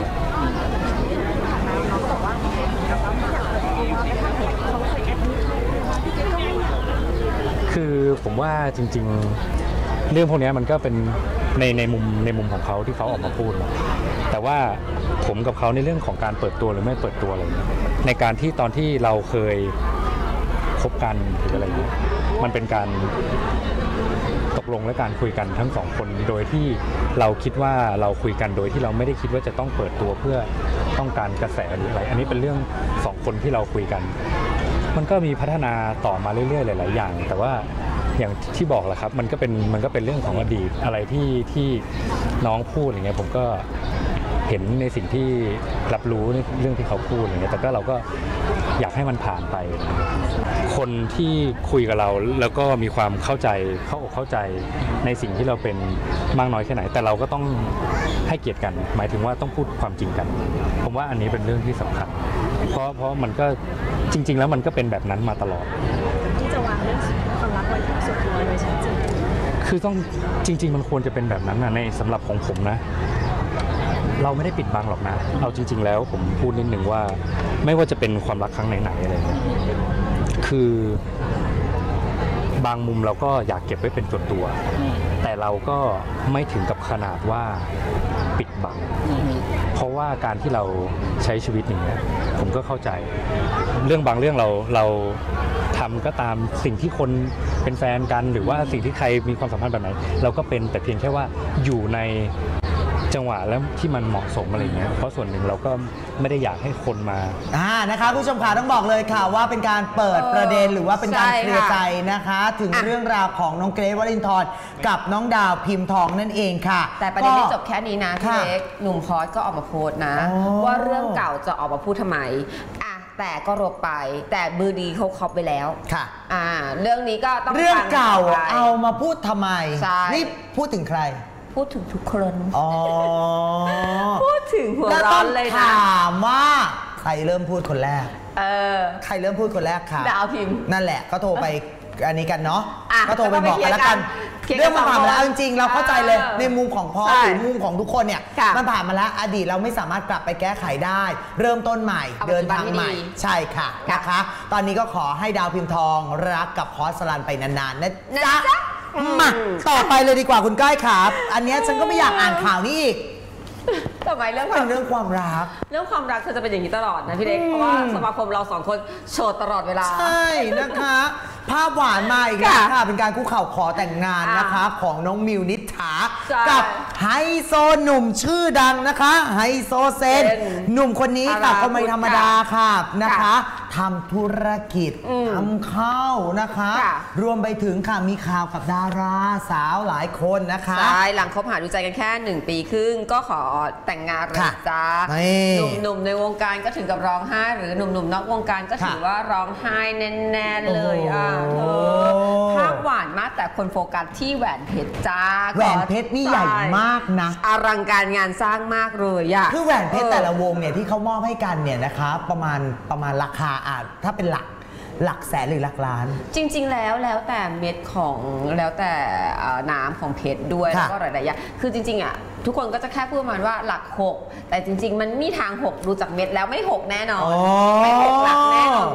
Speaker 11: คือผมว่าจริงๆเรื่องพวกนี้มันก็เป็นในในมุมในมุมของเขาที่เขาออกมาพูดแต่ว่าผมกับเขาในเรื่องของการเปิดตัวหรือไม่เปิดตัวอะไรในการที่ตอนที่เราเคยคบกันหรืออะไรอย่างนี้มันเป็นการตกลงและการคุยกันทั้งสองคนโดยที่เราคิดว่าเราคุยกันโดยที่เราไม่ได้คิดว่าจะต้องเปิดตัวเพื่อต้องการกระแสหรืออะไรอันนี้เป็นเรื่องสองคนที่เราคุยกันมันก็มีพัฒนาต่อมาเรื่อยๆหลายๆอย่างแต่ว่าอย่างที่บอกแหละครับมันก็เป็นมันก็เป็นเรื่องของอดีตอะไรที่ที่น้องพูดอย่างเงี้ยผมก็เห็นในสิ่งที่รับรู้ในเรื่องที่เขาพูดอย่างเงี้ยแต่ก็เราก็อยากให้มันผ่านไปคนที่คุยกับเราแล้วก็มีความเข้าใจเข้าอกเข้าใจในสิ่งที่เราเป็นมากน้อยแค่ไหนแต่เราก็ต้องให้เกียรติกันหมายถึงว่าต้องพูดความจริงกันผมว่าอันนี้เป็นเรื่องที่สำคัญเพราะเพราะมันก็จริงๆแล้วมันก็เป็นแบบนั้นมาตลอด
Speaker 9: ที่จะวางเรื่องความรักไว้ที่สุดตัวโดยชัดเจน
Speaker 11: คือต้องจริงๆมันควรจะเป็นแบบนั้นนะในสำหรับของผมนะเราไม่ได้ปิดบังหรอกนะเอาจริงๆแล้วผมพูดนิดนึงว่าไม่ว่าจะเป็นความรักครั้งไหนๆอะไรคือบางมุมเราก็อยากเก็บไว้เป็นส่วนตัวแต่เราก็ไม่ถึงกับขนาดว่าปิดบังเพราะว่าการที่เราใช้ชีวิตอย่างเงี้ยผมก็เข้าใจเรื่องบางเรื่องเราเราทำก็ตามสิ่งที่คนเป็นแฟนกันหรือว่าสิ่งที่ใครมีความสัมพันธ์แบบไหนเราก็เป็นแต่เพียงแค่ว่าอยู่ในจังหวะแล้วที่มันเหมาะสมอะไรเงี้ยเพราะส่วนหนึ่งเราก็ไม่ได้อยากให้คนมา
Speaker 2: อ่านะคะผู้ชมขาต้องบอกเลยค่ะว่าเป็นการเปิดประเด็นหรือว่าเป็นการเคลียร์ใจนะคะถึงเรื่องราวของน้องเกรทวรินทร์กับน้องดาวพิมพ์ทองนั่นเองค่ะ
Speaker 3: แต่ประเด็นไม่จบแค่นี้นะพี่เล็กหนุ่มพอสก็ออกมาโพสต์นะว่าเรื่องเก่าจะออกมาพูดทำไมอ่ะแต่ก็รบไปแต่มือดีเขาครอบไปแล้ว
Speaker 2: ค่ะ
Speaker 3: อ่าเรื่องนี้ก็ต้อง
Speaker 2: เรื่องเก่าเอามาพูดทำไมนี่พูดถึงใคร
Speaker 3: พูดถึงทุกคน
Speaker 2: อ๋อ
Speaker 3: พูดถึงหัวร้อนเลยนะ
Speaker 2: ถามว่าใครเริ่มพูดคนแรก
Speaker 3: เออ
Speaker 2: ใครเริ่มพูดคนแรกค่ะ
Speaker 3: ดาวพิมพ์
Speaker 2: นั่นแหละก็โทรไปอันนี้กันเนาะก็โทรไปบอกกันแล้วกันเรื่องมันผ่านมาแล้วจริงๆเราเข้าใจเลยในมุมของพ่อหรือมุมของทุกคนเนี่ยมันผ่านมาแล้วอดีตเราไม่สามารถกลับไปแก้ไขได้เริ่มต้นใหม่เดินทางใหม่ใช่ค่ะนะคะตอนนี้ก็ขอให้ดาวพิมพ์ทองรักกับพอสลันไปนานๆนะจ๊ะมาต่อไปเลยดีกว่าคุณก้อยครับอันนี้ฉันก็ไม่อยากอ่านข่าวนี้อีก
Speaker 3: ทำไมเรื่อง
Speaker 2: เป็นเรื่องความรัก
Speaker 3: เรื่องความรักเธอจะเป็นอย่างนี้ตลอดนะพี่เล็กเพราะว่าสมาคมเราสองคนโชว์ตลอดเวลา
Speaker 2: ใช่นะคะภาพหวานมาอีกแล้วค่ะเป็นการคุกเข่าขอแต่งงานนะคะของน้องมิวนิษฐากับไฮโซหนุ่มชื่อดังนะคะไฮโซเซนหนุ่มคนนี้ค่ะก็ไม่ธรรมดาค่ะนะคะทำธุรกิจทำข้าวนะคะรวมไปถึงค่ะมีข่าวกับดาราสาวหลายคนนะคะ
Speaker 3: ใช่หลังคบหาดูใจกันแค่หนึ่งปีครึ่งก็ขอแต่งงานเลยจ้าหนุ่มๆในวงการก็ถึงกับร้องไห้หรือหนุ่มๆนอกวงการก็ถือว่าร้องไห้แน่ๆเลยอ่ะเธอภาพหวานมากแต่คนโฟกัสที่แหวนเพชรจ้า
Speaker 2: แหวนเพชรนี่ใหญ่มากนะ
Speaker 3: อลังการงานสร้างมากเลยอะ
Speaker 2: คือแหวนเพชรแต่ละวงเนี่ยที่เขามอบให้กันเนี่ยนะคะประมาณประมาณราคาอ่ะถ้าเป็นหลักหลักแสนหรือหลักล้าน
Speaker 3: จริงๆแล้วแล้วแต่เม็ดของแล้วแต่น้ำของเพชรด้วยแล้วก็หลายๆอย่างคือจริงๆอ่ะทุกคนก็จะแค่พูดประมาณว่าหลักหกแต่จริงๆมันมีทางหกดูจากเม็ดแล้วไม่หกแน่นอนไม่หกหลักแน่นอนคุณผู้ชมบอก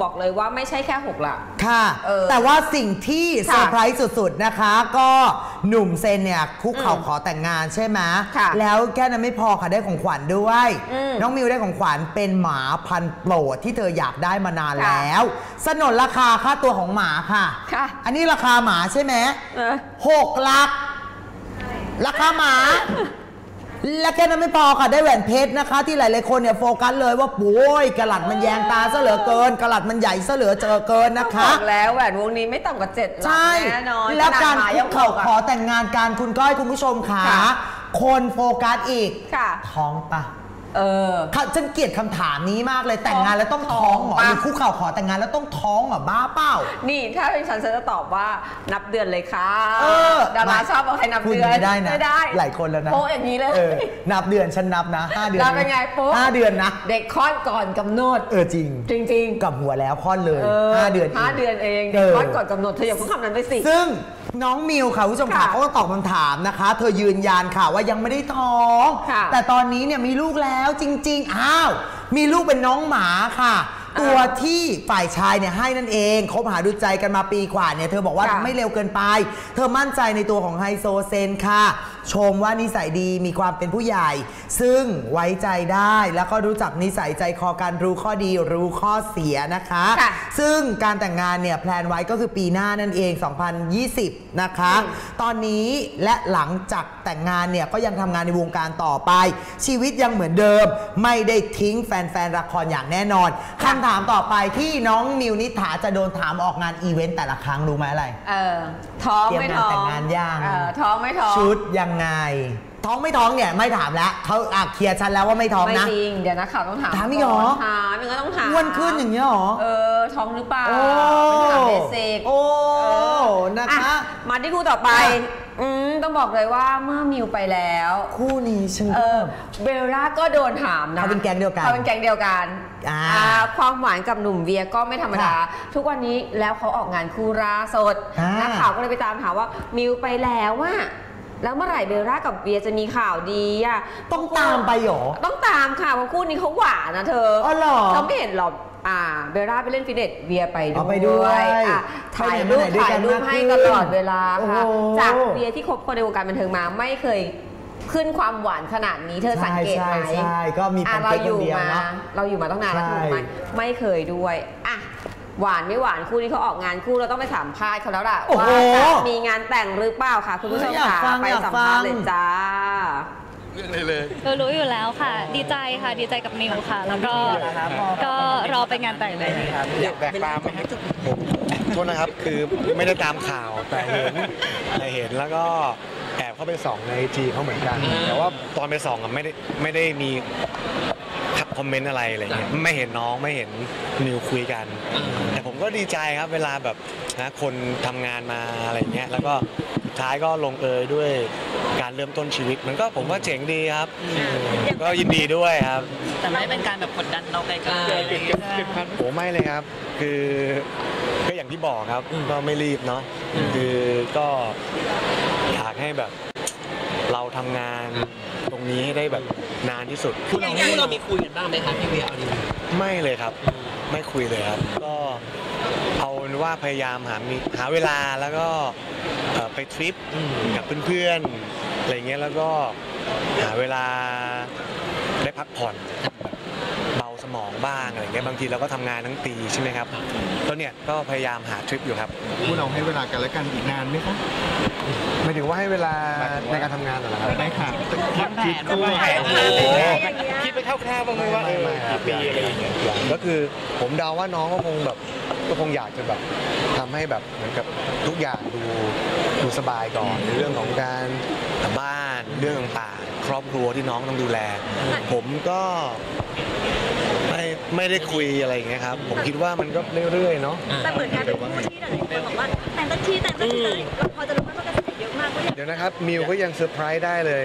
Speaker 3: บอกเลยว่าไม่ใช่แค่หกหลัก
Speaker 2: ค่ะแต่ว่าสิ่งที่เซอร์ไพรส์สุดๆนะคะก็หนุ่มเซนเนี่ยคุกเข่าขอแต่งงานใช่ไหมแล้วแค่นั้นไม่พอค่ะได้ของขวัญด้วยน้องมิวได้ของขวัญเป็นหมาพันธุ์โปรดที่เธออยากได้มานานแล้วสนนราคาค่าตัวของหมาค่ะอันนี้ราคาหมาใช่ไหมหกหลักราคาหมาและแค่นั้นไม่พอค่ะได้แหวนเพชรนะคะที่หลายๆคนเนี่ยโฟกัสเลยว่าโอ้ยกระหลัดมันแยงตาซะเหลือเกินกระหลัดมันใหญ่ซะเหลือเจอเกินนะคะ
Speaker 3: บอกแล้วแหวนวงนี้ไม่ต่ำกว่าเจ็ดหลักแน่นอน
Speaker 2: แล้วการคุกเข่าขอแต่งงานการคุณก้อยคุณผู้ชมค่ะคนโฟกัสอีกท้องปะเออฉันเกลียดคำถามนี้มากเลยแต่งงานแล้วต้องท้องเหรอหรือคุกเข่าขอแต่งงานแล้วต้องท้องเหรอบ้าเปล่านี่
Speaker 3: ถ้าเป็นฉันฉันจะตอบว่านับเดือนเลยค่ะดาราชอบเอาใครนับเดือน
Speaker 2: ไม่ได้นะ
Speaker 3: ไม่ได้
Speaker 2: หลายคนแล้วนะ
Speaker 3: โป๊ะอย่างนี้เลย
Speaker 2: นับเดือนฉันนับนะห้าเดือน
Speaker 3: แล้วเป็นไงโป๊ะ
Speaker 2: ห้าเดือนนะ
Speaker 3: เด็กคลอดก่อนกำหนด
Speaker 2: เออจริง
Speaker 3: จริงจริง
Speaker 2: กับหัวแล้วคลอดเลยห้าเดือน
Speaker 3: ห้าเดือนเองเด็กคลอดก่อนกำหนดเธออย่าเพิ่งคำนั้นไปสิ
Speaker 2: ซึ่งน้องมิวค่ะผู้ชมค่ะเขาก็ตอบคำถามนะคะเธอยืนยันค่ะว่ายังไม่ได้ท้องแต่ตอนนี้เนี่ยมีลูกแล้วจริงๆอ้าวมีลูกเป็นน้องหมาค่ะตัวที่ฝ่ายชายเนี่ยให้นั่นเองคบหาดูใจกันมาปีกว่าเนี่ยเธอบอกว่าไม่เร็วเกินไปเธอมั่นใจในตัวของไฮโซเซนค่ะชมว่านิสัยดีมีความเป็นผู้ใหญ่ซึ่งไว้ใจได้แล้วก็รู้จักนิสัยใจคอกันรู้ข้อดีรู้ข้อเสียนะคะซึ่งการแต่งงานเนี่ยแพลนไว้ก็คือปีหน้านั่นเองสองพันยี่สิบนะคะตอนนี้และหลังจากแต่งงานเนี่ยก็ยังทำงานในวงการต่อไปชีวิตยังเหมือนเดิมไม่ได้ทิ้งแฟนๆละครอย่างแน่นอนคำถามต่อไปที่น้องมิวนิษฐาจะโดนถามออกงานอีเวนต์แต่ละครั้งรู้ไหมอะไร
Speaker 3: เออท้องไม่ท้อง
Speaker 2: แต่งงานย่าง
Speaker 3: เออท้องไม่ท้อง
Speaker 2: ชุดยังไงท้องไม่ท้องเนี่ยไม่ถามแล้วเขาอ่ะเคลียร์ชันแล้วว่าไม่ท้องนะ
Speaker 3: ไม่จริงเดี๋ยวนักข่าวต้องถาม
Speaker 2: ถามอีกเหรอ
Speaker 3: ถามมันก็ต้องถาม
Speaker 2: อ้วนขึ้นอย่างเงี้ยหรอ
Speaker 3: เออท้องหรือเปล่า
Speaker 2: โอ้
Speaker 3: ถามเบสิก
Speaker 2: โอ้นะคะ
Speaker 3: มาที่คู่ต่อไปอืมต้องบอกเลยว่าเมื่อมิวไปแล้ว
Speaker 2: คู่นี้ฉัน
Speaker 3: เออเบลล่าก็โดนถามนะ
Speaker 2: เขาเป็นแก๊งเดียวกัน
Speaker 3: เขาเป็นแก๊งเดียวกันความหวานกับหนุ่มเวียก็ไม่ธรรมดาทุกวันนี้แล้วเขาออกงานคู่ล่าสุดนักข่าวก็เลยไปตามถามว่ามิวไปแล้วว่าแล้วเมื่อไหร่เบลล่ากับเวียจะมีข่าวดีอ่ะ
Speaker 2: ต้องตามไปหรอ
Speaker 3: ต้องตามค่ะเพราะคู่นี้เขาหวานนะเธอ
Speaker 2: อ๋อเหรอ
Speaker 3: เราไม่เห็นหรอกอ่าเบลล่าไปเล่นฟิตเนสเวียไปด้วยถ่ายรูปถ่ายรูปให้ตลอดเวลาค่ะจากเวียที่คบคนในวงการบันเทิงมาไม่เคยขึ้นความหวานขนาดนี้เธอสังเกตไหม
Speaker 2: ใช่ก็มีเป็น
Speaker 3: เราอยู่มาเราอยู่มาตั้งนานแล้วถูกไหมไม่เคยด้วยอ่ะหวานไม่หวานคู่นี้เขาออกงานคู่เราต้องไปสัมภาษณ์เขาแล้วล่ะว่าจะมีงานแต่งหรือเปล่าค่ะคุณผู้ชมค่ะไปสัมภาษณ์เลยจ้า
Speaker 8: เรื่องอะไรเลย
Speaker 12: เรารู้อยู่แล้วค่ะดีใจค่ะดีใจกับมิวค่ะแล้วก็ก็รอไปงานแต่งเลย
Speaker 8: อยากแบกตามไหมครับผมโทษนะครับคือไม่ได้ตามข่าวแต่เห็นแต่เห็นแล้วก็แอบเข้าไปส่องในไอจีเขาเหมือนกันแต่ว่าตอนไปส่องไม่ได้ไม่ได้มีคอมเมนต์อะไรอะไรเงี้ยไม่เห็นน้องไม่เห็นนิวคุยกันแต่ผมก็ดีใจครับเวลาแบบนะคนทำงานมาอะไรเงี้ยแล้วก็สุดท้ายก็ลงเอยด้วยการเริ่มต้นชีวิตมันก็ผมว่าเจ๋งดีครับก็ยินดีด้วยครับ
Speaker 12: แต่ไม่เป็นการแบบกดดันเราไกล
Speaker 8: ๆโอ้ไม่เลยครับคือก็อย่างที่บอกครับก็ไม่รีบเนาะคือก็อยากให้แบบเราทำงานตรงนี้ให้ได้แบบนานที่สุด
Speaker 12: คือเราเรามีคุยกันบ้างไหมครับพี่เวียเอาดี
Speaker 8: ไม่เลยครับไม่คุยเลยครับก็เอาว่าพยายามหามีหาเวลาแล้วก็ไปทริปกับเพื่อนๆอะไรเงี้ยแล้วก็หาเวลาได้พักผ่อนเบาสมองบ้างอะไรเงี้ยบางทีเราก็ทำงานทั้งปีใช่ไหมครับแล้วเนี่ยก็พยายามหาทริปอยู่ครับ
Speaker 13: พวกเราให้เวลากันและกันอีกนานไหมครับ
Speaker 8: หมายถึงว่าให้เวลาในการทำงานเหรอครับ
Speaker 13: ไม่ค่ะ
Speaker 12: คิดคิด
Speaker 8: คิดไปคร่าวๆบ้างไหมว่ากี่ปีอะไรอย่างเงี้ยก็คือผมเดาว่าน้องก็คงแบบก็คงอยากจะแบบทำให้แบบเหมือนกับทุกอย่างดูดูสบายก่อนเรื่องของการบ้านเรื่องต่างๆครอบครัวที่น้องต้องดูแลผมก็ไม่ไม่ได้คุยอะไรอย่างเงี้ยครับผมคิดว่ามันก็เรื่อยๆเนาะ
Speaker 12: แต่เหมือนกันเป็นคู่ที่หลายคนบอกว่าแต่งสักทีแต่งสักทีเราพอจะรู้ว่ากระแสเยอะมาก
Speaker 8: เดี๋ยวนะครับมิวก็ยังเซอร์ไพรส์ได้เลย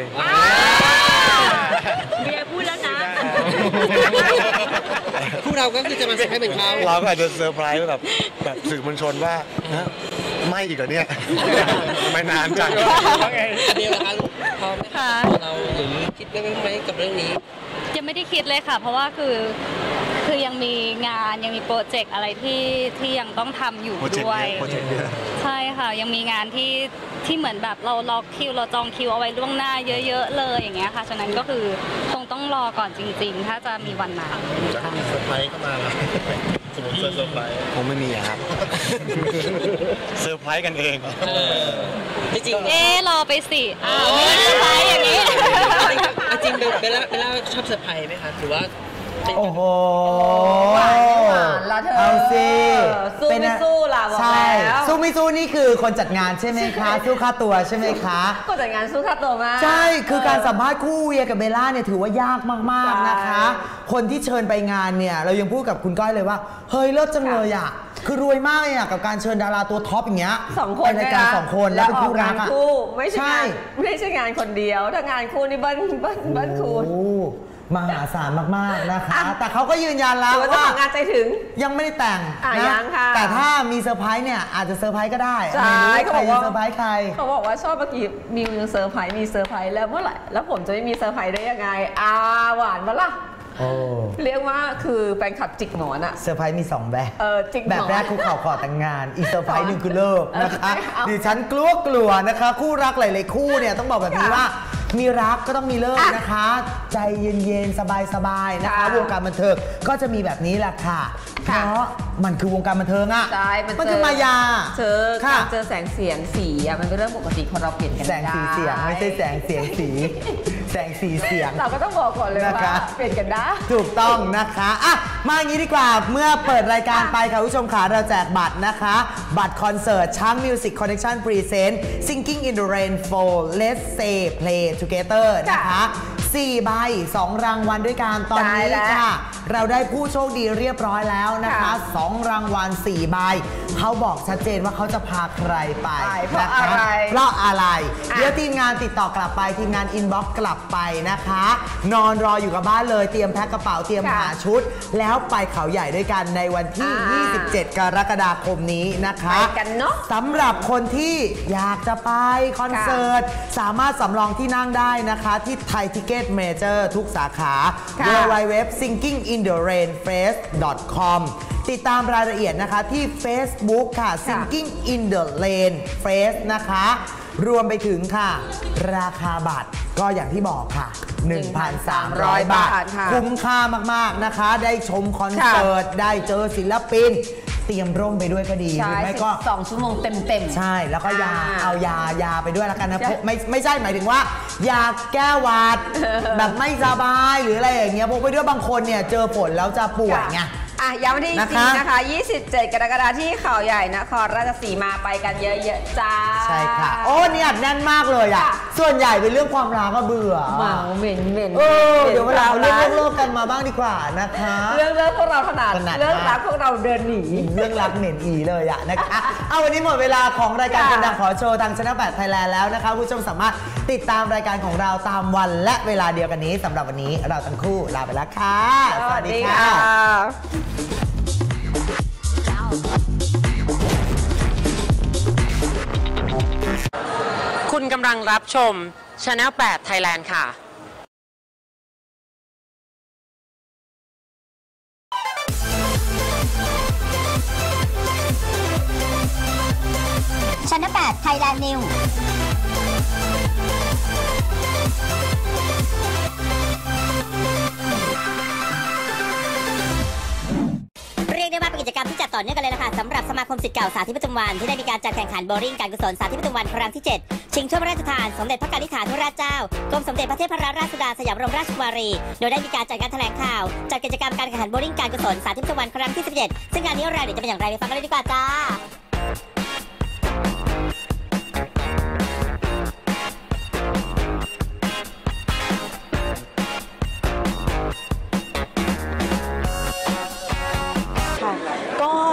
Speaker 12: เมียพูดแล้วนะ
Speaker 13: คู่เราก็คือจะมาเซอร์ไพรส์เหมือนเขา
Speaker 8: เราก็อาจจะเซอร์ไพรส์แบบแบบสื่อมวลชนว่าไม่อีกเหรอเนี่ยไม่นานจัง
Speaker 12: เดียวนะคะพร้อมไหมคะเราหรือคิดไว้ไหมกับเรื่องนี้ยังไม่ได้คิดเลยค่ะเพราะว่าคือคือยังมีงานยังมีโปรเจกต์อะไรที่ที่ยังต้องทำอยู่ด้วยใช่ค่ะยังมีงานที่ที่เหมือนแบบเราล็อกคิวเราจองคิวเอาไว้ล่วงหน้าเยอะๆเลยอย่างเงี้ยค่ะฉะนั้นก็คือคงต้องรอก่อนจริงๆถ้าจะมีวันนั้น
Speaker 13: จะมีเซอร์ไพรส์เข้ามาแล้วสมมติเซอร์ไพรส์
Speaker 8: คงไม่มีครับเซอร์ไพรส์กันเอง
Speaker 12: จริงเอ๊รอไปสิอ้าวไม่เซอร์ไพรส์อย่างนี้
Speaker 14: จริงเบลล่าเบลล่าชอบเซอร์ไพรส์ไหมคะหรือว่า
Speaker 2: โอ้โห
Speaker 3: หวานหวานละเธอ
Speaker 2: เอาสิ
Speaker 3: สู้ไม่สู้ล่ะบอกแล้ว
Speaker 2: สู้ไม่สู้นี่คือคนจัดงานใช่ไหมคะสู้ค่าตัวใช่ไหมคะ
Speaker 3: คนจัดงานสู้ค่าตัวมาก
Speaker 2: ใช่คือการสัมภาษณ์คู่เวียกับเบลล่าเนี่ยถือว่ายากมากๆนะคะคนที่เชิญไปงานเนี่ยเรายังพูดกับคุณก้อยเลยว่าเฮ้ยเลิศจังเลยอ่ะคือรวยมากเลยอ่ะกับการเชิญดาราตัวท็อปอย่างเงี้ย
Speaker 3: สองคน
Speaker 2: ในรายการสองคนแล้วเป็นคู่รักอ่ะ
Speaker 3: ไม่ใช่ไม่ใช่งานคนเดียวถ้างานคู่นี่เบิ้ลเบิ้ลเบิ้ลคู่
Speaker 2: มหาศาลมากๆนะคะแต่เขาก็ยืนยันแล้ว
Speaker 3: ว่างานใจถึง
Speaker 2: ยังไม่ได้แต่งนะแต่ถ้ามีเซอร์ไพรส์เนี่ยอาจจะเซอร์ไพรส์ก็ได้
Speaker 3: ไม่รู้
Speaker 2: ใครจะเซอร์ไพรส์ใคร
Speaker 3: เขาบอกว่าชอบเมื่อกี้มีเซอร์ไพรส์มีเซอร์ไพรส์แล้วเมื่อไหร่แล้วผมจะไม่มีเซอร์ไพรส์ได้ยังไงอ่าหวานมาล่ะเรียกว่าคือแฟนคลับจิกหมอนอะ
Speaker 2: เซอร์ไพรส์มีสองแบบ
Speaker 3: จิกหมอน
Speaker 2: แบบแรกคุกเข่าขอแต่งงานอีกเซอร์ไพรส์หนึ่งคือเลิกนะคะดิฉันกลัวกลัวนะคะคู่รักหลายๆคู่เนี่ยต้องบอกแบบนี้ว่ามีรักก็ต้องมีเลิกนะคะใจเย็นๆสบายๆนะคะวงการบันเทิงก็จะมีแบบนี้แหละค่ะเพราะมันคือวงการบันเทิงอ่ะ
Speaker 3: ใช่
Speaker 2: มันคือมายา
Speaker 3: เจอการเจอแสงเสียงสีอ่ะมันเป็นเรื่องปกติคนเราเปลี่ยนกัน
Speaker 2: แสงสีเสียงไม่ใช่แสงเสียงสีแสงสีเสียง
Speaker 3: เราก็ต้องบอกก่อนเลยว่าเปลี่ยนกันได้
Speaker 2: ถูกต้องนะคะอ่ะมาอย่างนี้ดีกว่าเมื่อเปิดรายการไปค่ะผู้ชมขาเราแจกบัตรนะคะบัตรคอนเสิร์ตช้างมิวสิกคอนเนคชั่นพรีเซนต์ Singing in the Rain for Let's Say Play Together นะคะสี่ใบสองรางวัลด้วยกันตอนนี้ค่ะเราได้ผู้โชคดีเรียบร้อยแล้วนะคะสองรางวัลสี่ใบเขาบอกชัดเจนว่าเขาจะพาใครไปนะคะเพราะอะไรเดี๋ยวทีมงานติดต่อกลับไปทีมงานอินบ็อกซ์กลับไปนะคะนอนรออยู่กับบ้านเลยเตรียมแพ็คกระเป๋าเตรียมหาชุดแล้วไปเขาใหญ่ด้วยกันในวันที่ยี่สิบเจ็ดกรกฎาคมนี้นะคะสำหรับคนที่อยากจะไปคอนเสิร์ตสามารถสำรองที่นั่งได้นะคะที่ไทยทิเก็ตเมเจอร์ทุกสาขา ดับเบิลยู ดับเบิลยู ดับเบิลยู ดอท ซิงกิ้ง อิน เดอะ เรน เฟส ดอท คอม ติดตามรายละเอียดนะคะที่ Facebook ค่ะ Singing in the Rain Face นะคะรวมไปถึงค่ะราคาบัตรก็อย่างที่บอกค่ะ หนึ่งพันสามร้อย บาทคุ้มค่ามากๆนะคะได้ชมคอนเสิร์ตได้เจอศิลปินเตรียมร่มไปด้วยก็ดีหรือไม่ก็
Speaker 3: สองชั่วโมงเต็ม
Speaker 2: ๆใช่แล้วก็ยาเอายายาไปด้วยแล้วกันนะไม่ไม่ใช่หมายถึงว่ายาแก้หวัดแบบไม่สบายหรืออะไรอย่างเงี้ยพกไปด้วยบางคนเนี่ยเจอฝนแล้วจะป่วยไง
Speaker 3: อ่ะย้ำวันที่จริงนะคะยี่สิบเจ็ดกรกฎาคมที่เขาใหญ่นครราชสีมาไปกันเยอะๆจ้า
Speaker 2: ใช่ค่ะโอ้นี่อัดแน่นมากเลยอ่ะส่วนใหญ่เป็นเรื่องความรักก็เบื่อ
Speaker 3: เมาเหม็นเหม็น
Speaker 2: เออเดี๋ยวเวลาเรื่องโลกกันมาบ้างดีกว่านะคะ
Speaker 3: เรื่องเรื่องพวกเราถนัดเรื่องรักพวกเราเดินหนี
Speaker 2: เรื่องรักเหม็นอีเลยอ่ะนะคะเอาวันนี้หมดเวลาของรายการคนดังขอโชว์ทางช่องแปดไทยแลนด์แล้วนะคะผู้ชมสามารถติดตามรายการของเราตามวันและเวลาเดียวกันนี้สำหรับวันนี้เราทั้งคู่ลาไปแล้วค่ะ
Speaker 3: สวัสดีค่ะ
Speaker 14: คุณกำลังรับชม Channel แปด Thailand ค่ะ
Speaker 15: Channel แปด Thailand Newsเรียกได้ว่าเป็นกิจกรรมที่จัดต่อเนื่องกันเลยล่ะค่ะสำหรับสมาคมศิษย์เก่าสาธิตปทุมวันที่ได้มีการจัดแข่งขันโบว์ลิ่งการกุศลสาธิตปทุมวันครั้งที่เจ็ดชิงถ้วยพระราชทานสมเด็จพระกนิษฐาธิราชเจ้ากรมสมเด็จพระเทพรัตนราชสุดาสยามบรมราชกุมารีโดยได้มีการจัดการแถลงข่าวจัดกิจกรรมการแข่งขันโบว์ลิ่งการกุศลสาธิตปทุมวันครั้งที่สิบเจ็ดซึ่งงานนี้รายละเอียดจะเป็นอย่างไรไปฟังกันเลยดีกว่าจ้า
Speaker 16: ก็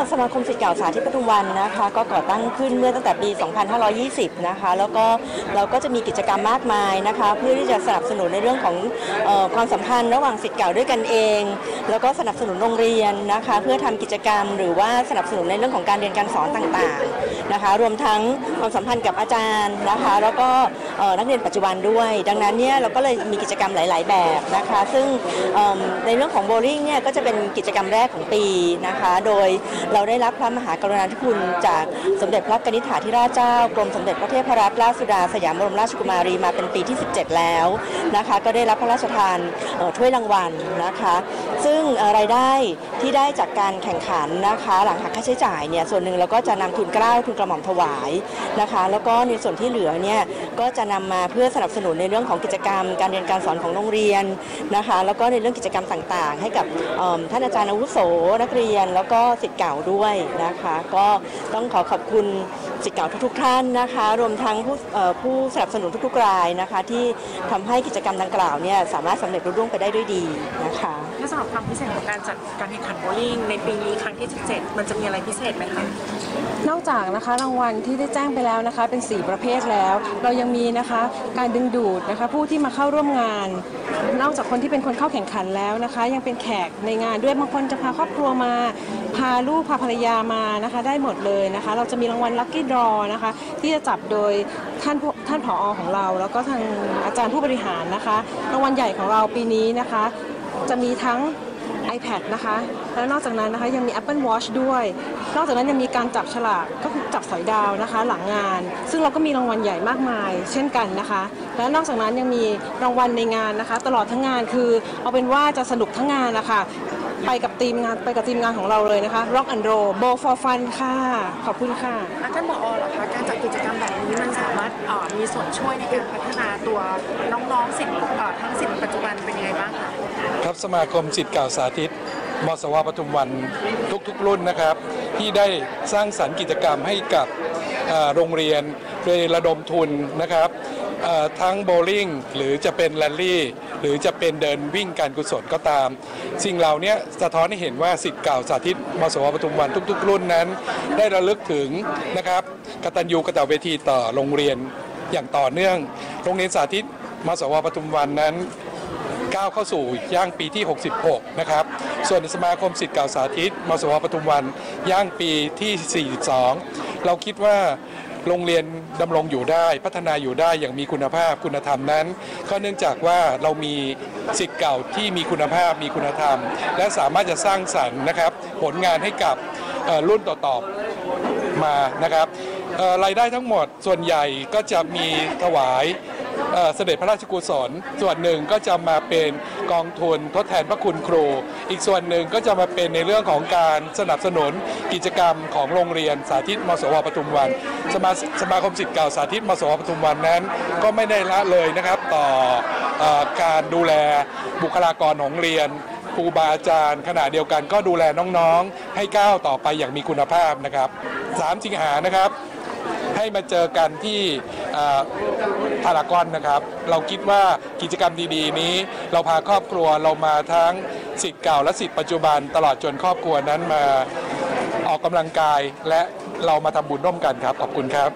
Speaker 16: สมาคมศิษย์เก่าสาธิตปทุมวันนะคะก็ก่อตั้งขึ้นเมื่อตั้งแต่ปี สองพันห้าร้อยยี่สิบ นะคะแล้วก็เราก็จะมีกิจกรรมมากมายนะคะเพื่อที่จะสนับสนุนในเรื่องของเอ่อความสัมพันธ์ระหว่างศิษย์เก่าด้วยกันเองแล้วก็สนับสนุนโรงเรียนนะคะเพื่อทำกิจกรรมหรือว่าสนับสนุนในเรื่องของการเรียนการสอนต่างๆนะคะรวมทั้งความสัมพันธ์กับอาจารย์นะคะแล้วก็เอ่อนักเรียนปัจจุบันด้วยดังนั้นเนี่ยเราก็เลยมีกิจกรรมหลายๆแบบนะคะซึ่งเอ่อในเรื่องของโบว์ลิ่งเนี่ยก็จะเป็นกิจกรรมแรกของปีนะคะโดยเราได้รับพระมหากรุณาธิคุณจากสมเด็จพระกนิษฐาธิราชเจ้ากรมสมเด็จพระเทพรัตนราชสุดาสยามบรมราชกุมารีมาเป็นปีที่สิบเจ็ดแล้วนะคะก็ได้รับพระราชทานถ้วยรางวัลนะคะซึ่งรายได้ที่ได้จากการแข่งขันนะคะหลังหักค่าใช้จ่ายเนี่ยส่วนหนึ่งเราก็จะนำทุนเกล้าทุนกระหม่อมถวายนะคะแล้วก็ในส่วนที่เหลือเนี่ยก็จะนำมาเพื่อสนับสนุนในเรื่องของกิจกรรมการเรียนการสอนของโรงเรียนนะคะแล้วก็ในเรื่องกิจกรรมต่างๆให้กับท่านอาจารย์อาวุโสนักเรียนแล้วก็ศิษย์เก่าด้วยนะคะก็ต้องขอขอบคุณศิษย์เก่าทุกๆท่านนะคะรวมทั้งผู้ผู้สนับสนุนทุกๆรายนะคะที่ทำให้กิจกรรมดังกล่าวเนี่ยสามารถสำเร็จรุ่งเรืองไปได้ด้วยดีนะคะ
Speaker 17: และสำหรับความพิเศษของการจัดการแข่งขันโบว์ลิ่งในปีนี้ครั้งที่สิบเจ็ดมันจะมีอะไรพิเศษไหมคะ
Speaker 9: นอกจากนะคะรางวัลที่ได้แจ้งไปแล้วนะคะเป็นสี่ประเภทแล้วเรายังมีนะคะการดึงดูดนะคะผู้ที่มาเข้าร่วมงานนอกจากคนที่เป็นคนเข้าแข่งขันแล้วนะคะยังเป็นแขกในงานด้วยบางคนจะพาครอบครัวมาพาลูกพาภรรยามานะคะได้หมดเลยนะคะเราจะมีรางวัลลัคกี้ดรอนะคะที่จะจับโดยท่านท่านผอ.ของเราแล้วก็ทางอาจารย์ผู้บริหารนะคะรางวัลใหญ่ของเราปีนี้นะคะจะมีทั้ง iPad นะคะแล้วนอกจากนั้นนะคะยังมี Apple Watch ด้วยนอกจากนั้นยังมีการจับฉลากก็คือจับสอยดาวนะคะหลังงานซึ่งเราก็มีรางวัลใหญ่มากมายเช่นกันนะคะและนอกจากนั้นยังมีรางวัลในงานนะคะตลอดทั้งงานคือเอาเป็นว่าจะสนุกทั้งงานนะคะไปกับทีมงานไปกับทีมงานของเราเลยนะคะ Rock and Roll Bow for Fun ค่ะขอบคุณค่ะ
Speaker 17: ท่านผอ.เหรอคะการจัดกิจกรรมแบบนี้มันสามารถมีส่วนช่วยในการพัฒนาตัวน้องๆศิษย์ทั้งศิษย์ปัจจุบันเป็นยังไงบ้างคะ
Speaker 18: ครับสมาคมศิษย์เก่าสาธิตมสว.ปทุมวันทุกๆรุ่นนะครับที่ได้สร้างสรรค์กิจกรรมให้กับโรงเรียนโดยระดมทุนนะครับทั้งโบว์ลิ่งหรือจะเป็นแรลลี่หรือจะเป็นเดินวิ่งการกุศลก็ตามสิ่งเหล่านี้สะท้อนให้เห็นว่าศิษย์เก่าสาธิตมสว.ปทุมวันทุกๆรุ่นนั้นได้ระลึกถึงนะครับกตัญญูกตเวทีต่อโรงเรียนอย่างต่อเนื่องโรงเรียนสาธิตมสว.ปทุมวันนั้นก้าวเข้าสู่ย่างปีที่หกสิบหกนะครับส่วนสมาคมศิษย์เก่าสาธิตมสว.ปทุมวันย่างปีที่สี่สิบสองเราคิดว่าโรงเรียนดำรงอยู่ได้พัฒนาอยู่ได้อย่างมีคุณภาพคุณธรรมนั้นก็เนื่องจากว่าเรามีศิษย์เก่าที่มีคุณภาพมีคุณธรรมและสามารถจะสร้างสรรค์นะครับผลงานให้กับรุ่นต่อๆมานะครับรายได้ทั้งหมดส่วนใหญ่ก็จะมีถวายเสด็จพระราชกุศลส่วนหนึ่งก็จะมาเป็นกองทุนทดแทนพระคุณครูอีกส่วนหนึ่งก็จะมาเป็นในเรื่องของการสนับสนุนกิจกรรมของโรงเรียนสาธิตมสว.ปทุมวันสมาสมาคมศิษย์เก่าสาธิตมสว.ปทุมวันนั้นก็ไม่ได้ละเลยนะครับต่อการดูแลบุคลากรของโรงเรียนครูบาอาจารย์ขณะเดียวกันก็ดูแลน้องๆให้ก้าวต่อไปอย่างมีคุณภาพนะครับสามสิงหานะครับให้มาเจอกันที่พารากอนนะครับเราคิดว่ากิจกรรมดีๆนี้เราพาครอบครัวเรามาทั้งศิษย์เก่าและศิษย์ปัจจุบันตลอดจนครอบครัวนั้นมาออกกำลังกายและเรามาทำบุญร่วมกันครับขอบคุณครับ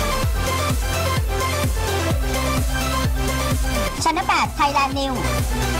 Speaker 15: ชั้นแปด Thailand News